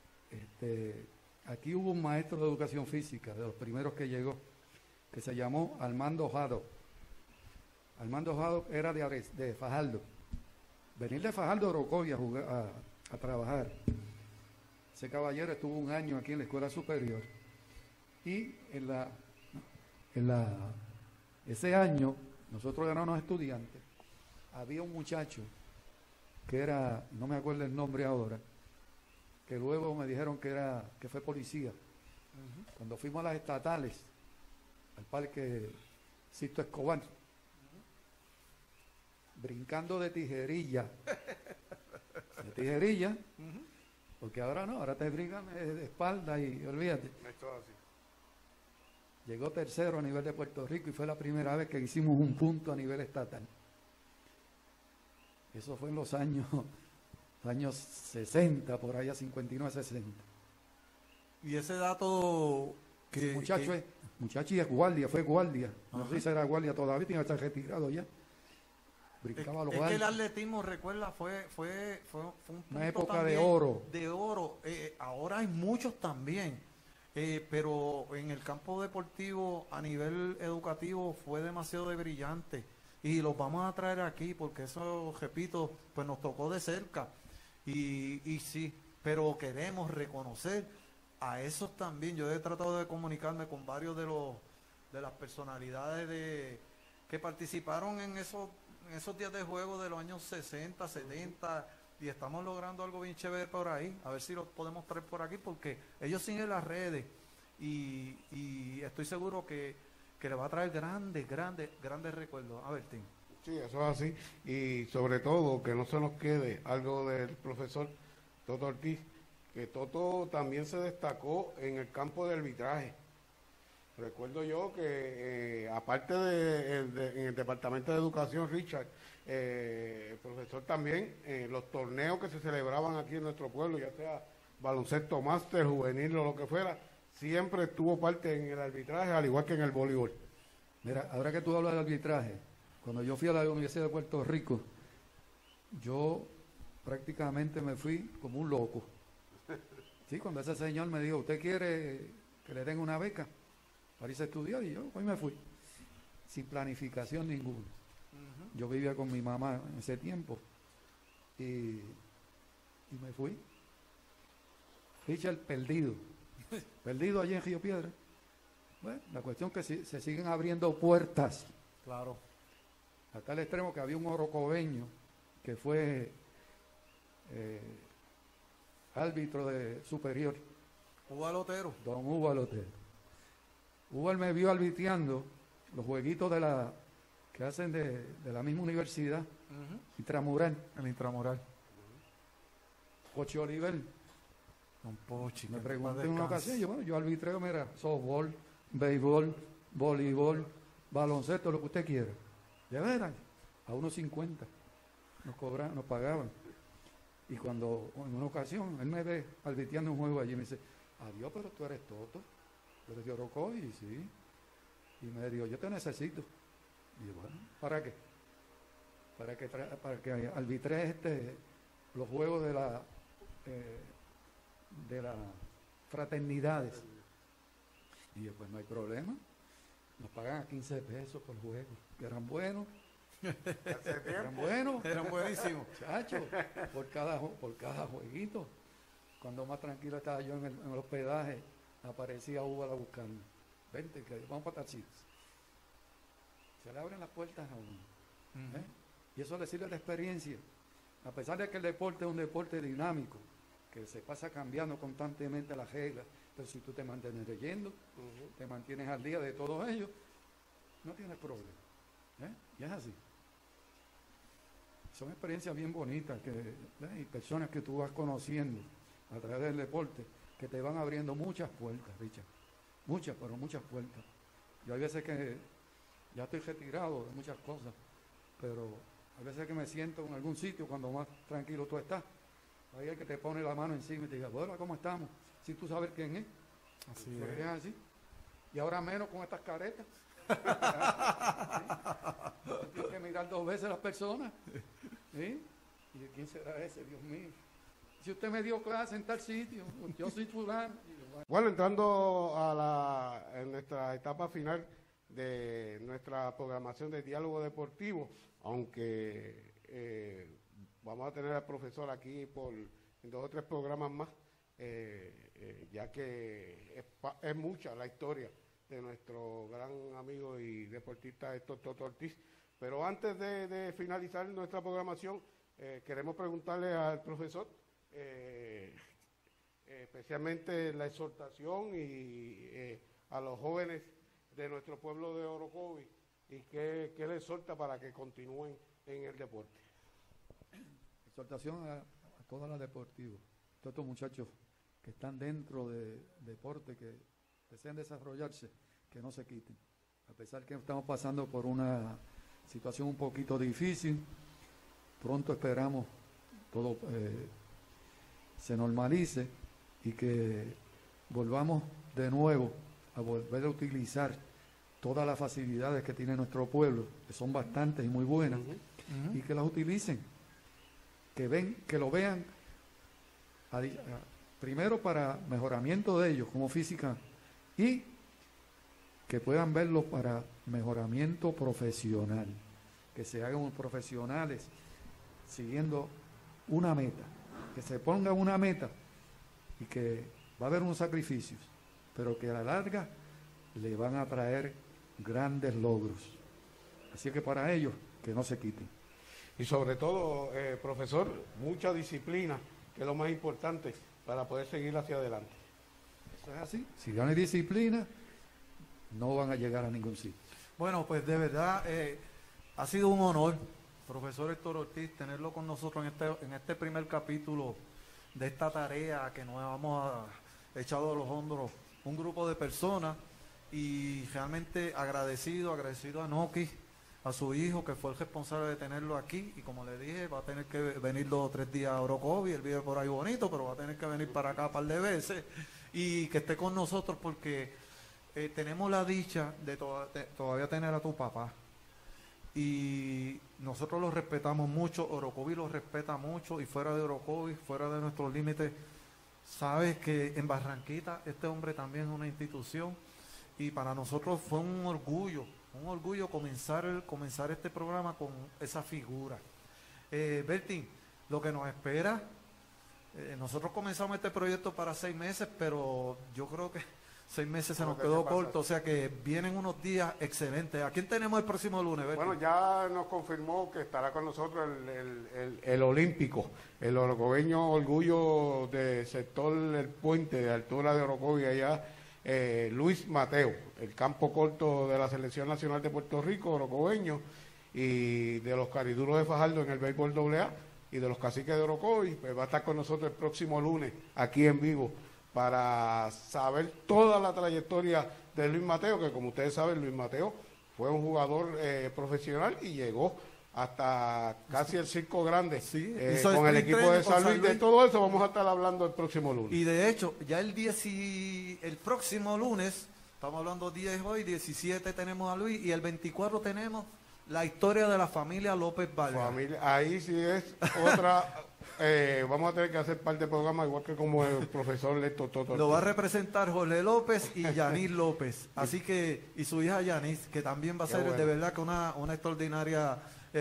G: aquí hubo un maestro de educación física, de los primeros que llegó, que se llamó Armando Jado. Armando Jado era de Fajardo. Venir de Fajardo a Orocovi a trabajar. Ese caballero estuvo un año aquí en la escuela superior. Y ese año, nosotros éramos estudiantes, había un muchacho que era, no me acuerdo el nombre ahora, que luego me dijeron que fue policía. Cuando fuimos a las estatales, al parque Sisto Escobar, brincando de tijerilla, porque ahora no, ahora te brincan de espalda y olvídate. Llegó tercero a nivel de Puerto Rico y fue la primera vez que hicimos un punto a nivel estatal. Eso fue en los años 60, por allá 59, 60.
F: Y ese dato
G: que... Muchacho y es guardia, fue guardia. No sé si era guardia todavía, tiene que estar retirado ya. Brincaba los
F: que el atletismo, recuerda, fue un punto
G: una época de oro.
F: De oro. Ahora hay muchos también. Pero en el campo deportivo, a nivel educativo, fue demasiado de brillante. Y los vamos a traer aquí porque eso, repito, pues nos tocó de cerca. Y sí, pero queremos reconocer a esos también. Yo he tratado de comunicarme con varios de las personalidades que participaron en esos días de juego de los años 60, 70, y estamos logrando algo bien chévere por ahí. A ver si los podemos traer por aquí, porque ellos siguen las redes y estoy seguro que le va a traer grandes recuerdos. A ver, Tim.
E: Sí, eso es así. Y sobre todo, que no se nos quede algo del profesor Toto Ortiz, que Toto también se destacó en el campo de arbitraje. Recuerdo yo que, aparte en el Departamento de Educación, Richard, el profesor también, los torneos que se celebraban aquí en nuestro pueblo, ya sea baloncesto máster, juvenil o lo que fuera, siempre tuvo parte en el arbitraje, al igual que en el voleibol.
G: Mira, ahora que tú hablas de arbitraje, cuando yo fui a la Universidad de Puerto Rico, yo prácticamente me fui como un loco. Sí, cuando ese señor me dijo, ¿usted quiere que le den una beca para irse a estudiar? Y yo hoy me fui, sin planificación ninguna. Yo vivía con mi mamá en ese tiempo y me fui. Richard, perdido allí en Río Piedra. Bueno, la cuestión es que se siguen abriendo puertas.
F: Claro.
G: A tal extremo que había un orocobeño que fue árbitro de superior.
F: Hugo Alotero.
G: Don Hugo Alotero. Hugo me vio arbitreando los jueguitos que hacen de la misma universidad, Intramural.
F: El Intramural.
G: Pochi Oliver.
F: Don Pochi.
G: Me pregunté en una ocasión, yo arbitreo, mira, softball, béisbol, voleibol, baloncesto, lo que usted quiera. De veras, a 1.50 nos pagaban. Y cuando en una ocasión él me ve arbitreando un juego allí, me dice, adiós, pero tú eres Toto, tú eres de Orocovi, sí. Y me dijo, yo te necesito. Y yo, bueno, ¿para qué? Para que arbitre los juegos de las fraternidades. Y yo, pues no hay problema. Nos pagan a 15 pesos por juego, que eran buenos.
F: Eran buenísimos.
G: Chacho, por cada jueguito. Cuando más tranquilo estaba yo en el hospedaje, aparecía Hugo a buscarme. Vente, que vamos para tal sitio. Se le abren las puertas a uno. Y eso le sirve de experiencia. A pesar de que el deporte es un deporte dinámico, que se pasa cambiando constantemente las reglas, pero si tú te mantienes leyendo, te mantienes al día de todo ello, no tienes problema. Y es así. son experiencias bien bonitas y personas que tú vas conociendo a través del deporte que te van abriendo muchas puertas, Richard. Muchas, pero muchas puertas. Yo hay veces que ya estoy retirado de muchas cosas, pero hay veces que me siento en algún sitio cuando más tranquilo tú estás. Ahí hay que te pone la mano encima y te diga, bueno, ¿cómo estamos? Si tú sabes quién es.
F: Así
G: Pues
F: es.
G: es así. Y ahora menos con estas caretas. ¿Sí? Tienes que mirar 2 veces a las personas. ¿Sí? ¿Y de quién será ese? Dios mío. Si usted me dio clase en tal sitio, yo soy fulano.
E: Bueno, entrando en nuestra etapa final de nuestra programación de diálogo deportivo, aunque vamos a tener al profesor aquí en 2 o 3 programas más, ya que es mucha la historia de nuestro gran amigo y deportista Héctor Toto Ortiz. Pero antes de finalizar nuestra programación, queremos preguntarle al profesor, especialmente la exhortación a los jóvenes de nuestro pueblo de Orocovis, y qué le exhorta para que continúen en el deporte.
G: Exhortación a todas las deportivas, todos estos muchachos que están dentro de deporte, que desean desarrollarse, que no se quiten. A pesar que estamos pasando por una situación un poquito difícil, pronto esperamos todo se normalice y que volvamos de nuevo a volver a utilizar todas las facilidades que tiene nuestro pueblo, que son bastantes y muy buenas, y que las utilicen, que lo vean primero para mejoramiento de ellos como física, y que puedan verlo para mejoramiento profesional, que se hagan profesionales siguiendo una meta, que se pongan una meta y que va a haber unos sacrificios, pero que a la larga le van a traer grandes logros. Así que para ellos, que no se quiten.
E: Y sobre todo, profesor, mucha disciplina, que es lo más importante para poder seguir hacia adelante.
G: Eso es así. Si no hay disciplina, no van a llegar a ningún sitio.
F: Bueno, pues de verdad ha sido un honor, profesor Héctor Ortiz, tenerlo con nosotros en este primer capítulo de esta tarea que nos hemos echado a los hombros un grupo de personas, y realmente agradecido a Noki, a su hijo, que fue el responsable de tenerlo aquí, y como le dije, va a tener que venir 2 o 3 días a Orocovis, él vive por ahí bonito, pero va a tener que venir para acá un par de veces, y que esté con nosotros porque tenemos la dicha de todavía tener a tu papá, y nosotros lo respetamos mucho, Orocovis lo respeta mucho, y fuera de Orocovis, fuera de nuestros límites, sabes que en Barranquita este hombre también es una institución, y para nosotros fue un orgullo comenzar este programa con esa figura. Bertín, lo que nos espera, nosotros comenzamos este proyecto para 6 meses, pero yo creo que 6 meses se nos quedó corto, o sea que vienen unos días excelentes. ¿A quién tenemos el próximo lunes, Bertín?
E: Bueno, ya nos confirmó que estará con nosotros el olímpico, el orocobeño orgullo del sector El Puente, de altura de Orocovis, allá, Luis Mateo, el campo corto de la Selección Nacional de Puerto Rico, orocobeño, y de los cariduros de Fajardo en el béisbol AA, y de los caciques de Orocovis, pues va a estar con nosotros el próximo lunes, aquí en vivo, para saber toda la trayectoria de Luis Mateo, que como ustedes saben, Luis Mateo fue un jugador profesional y llegó hasta casi el Circo Grande, con el equipo de San Luis. De todo eso vamos a estar hablando el próximo lunes.
F: Y de hecho, ya el próximo lunes, estamos hablando 10 hoy, 17 tenemos a Luis, y el 24 tenemos la historia de la familia López Vargas.
E: Ahí sí es otra... vamos a tener que hacer parte del programa, igual que como el profesor Héctor Toto.
F: Lo va a representar Jorge López y Yanis López, así que, y su hija Yanis, que también va a ser de verdad que una extraordinaria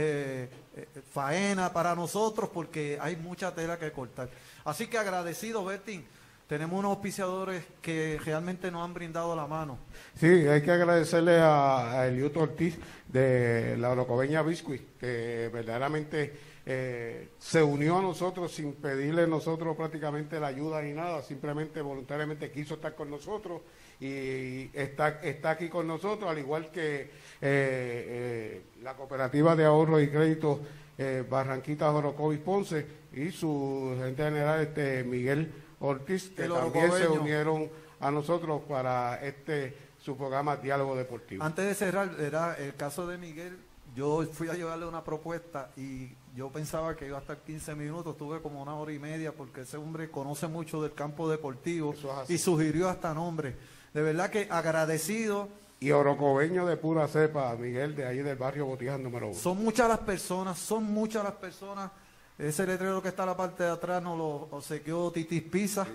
F: faena para nosotros, porque hay mucha tela que cortar. Así que agradecido, Bertín. Tenemos unos auspiciadores que realmente nos han brindado la mano.
E: Sí, hay que agradecerle a Eliuto Ortiz de la Orocobeña Biscuit, que verdaderamente se unió a nosotros sin pedirle nosotros prácticamente la ayuda ni nada, simplemente voluntariamente quiso estar con nosotros y está aquí con nosotros, al igual que la Cooperativa de Ahorro y Crédito Barranquitas Orocovis Ponce y su gerente general Miguel Ortiz, que también se unieron a nosotros para su programa Diálogo Deportivo.
F: Antes de cerrar, era el caso de Miguel. Yo fui a llevarle una propuesta y yo pensaba que iba a estar 15 minutos, tuve como 1 hora y media, porque ese hombre conoce mucho del campo deportivo y sugirió hasta nombres. De verdad que agradecido.
E: Y orocobeño de pura cepa, Miguel, de ahí del barrio Botijas número 1.
F: Son muchas las personas. Ese letrero que está a la parte de atrás nos lo obsequió Titis Pizza.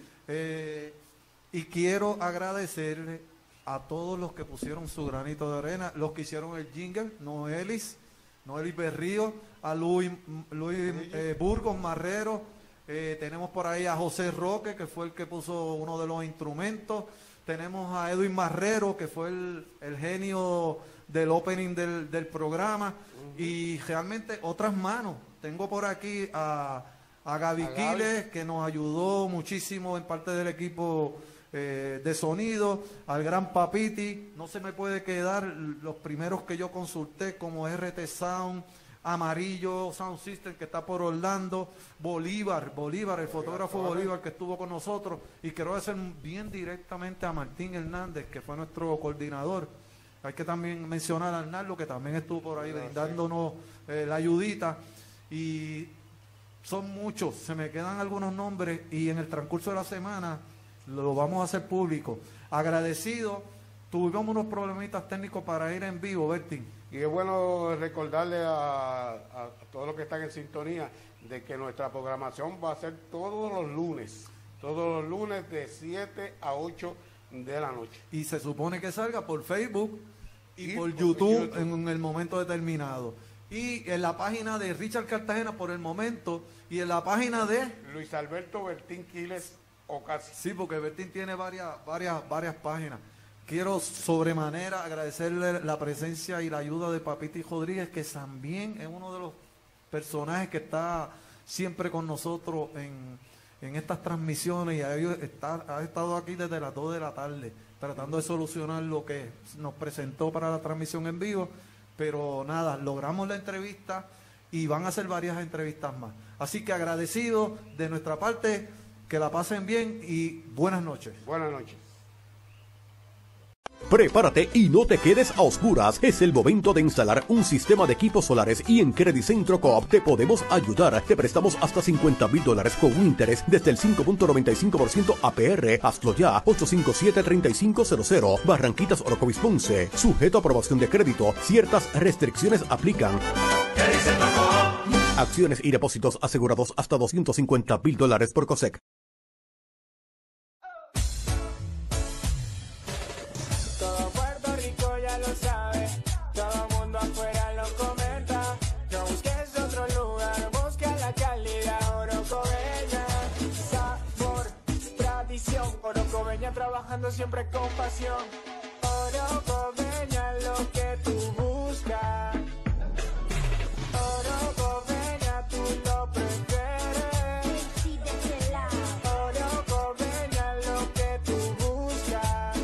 F: Y quiero agradecerle a todos los que pusieron su granito de arena, los que hicieron el jingle, Noelis Berrío, a Luis Burgos Marrero, tenemos por ahí a José Roque, que fue el que puso uno de los instrumentos, tenemos a Edwin Marrero, que fue el genio del opening del programa, y realmente otras manos. Tengo por aquí a Gaby Quiles, que nos ayudó muchísimo en parte del equipo de sonido, al gran Papiti. No se me puede quedar los primeros que yo consulté, como RT Sound, Amarillo Sound System, que está por Orlando, Bolívar, el fotógrafo Bolívar, que estuvo con nosotros, y quiero hacer bien directamente a Martín Hernández, que fue nuestro coordinador. Hay que también mencionar a Arnaldo, que también estuvo por ahí brindándonos la ayudita, y son muchos, se me quedan algunos nombres, y en el transcurso de la semana lo vamos a hacer público. Agradecido, tuvimos unos problemitas técnicos para ir en vivo, Bertín.
E: Y es bueno recordarle a todos los que están en sintonía de que nuestra programación va a ser todos los lunes de 7 a 8 de la noche.
F: Y se supone que salga por Facebook y por YouTube en el momento determinado. Y en la página de Richard Cartagena por el momento, y en la página de
E: Luis Alberto Bertín Quiles Ocasio.
F: Sí, porque Bertín tiene varias páginas. Quiero sobremanera agradecerle la presencia y la ayuda de Papiti Rodríguez, que también es uno de los personajes que está siempre con nosotros en estas transmisiones, y ha estado aquí desde las 2 de la tarde tratando de solucionar lo que nos presentó para la transmisión en vivo. Pero nada, logramos la entrevista y van a hacer varias entrevistas más. Así que agradecido de nuestra parte, que la pasen bien y buenas noches.
E: Buenas noches.
D: Prepárate y no te quedes a oscuras. Es el momento de instalar un sistema de equipos solares y en Credit Centro Coop te podemos ayudar. Te prestamos hasta $50,000 con un interés desde el 5.95% APR. Hazlo ya, 857-3500. Barranquitas Orocovis Ponce. Sujeto a aprobación de crédito. Ciertas restricciones aplican. Acciones y depósitos asegurados hasta $250,000 por COSEC.
C: Trabajando siempre con pasión. Orocobeña, lo que tú buscas. Orocobeña, tú lo prefieres. Orocobeña, lo que tú buscas.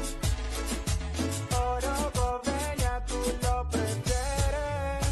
C: Orocobeña, tú lo prefieres.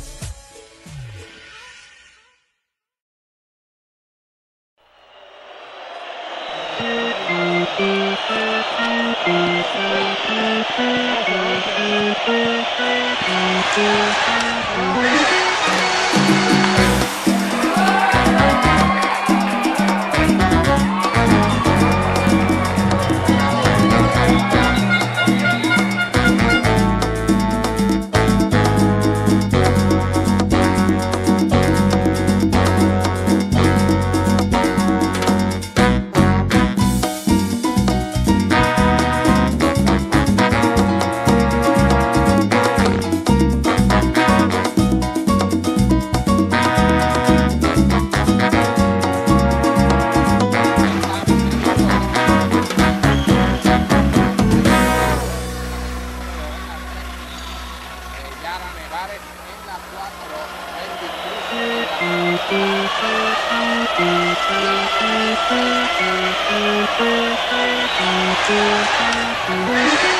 H: Thank you.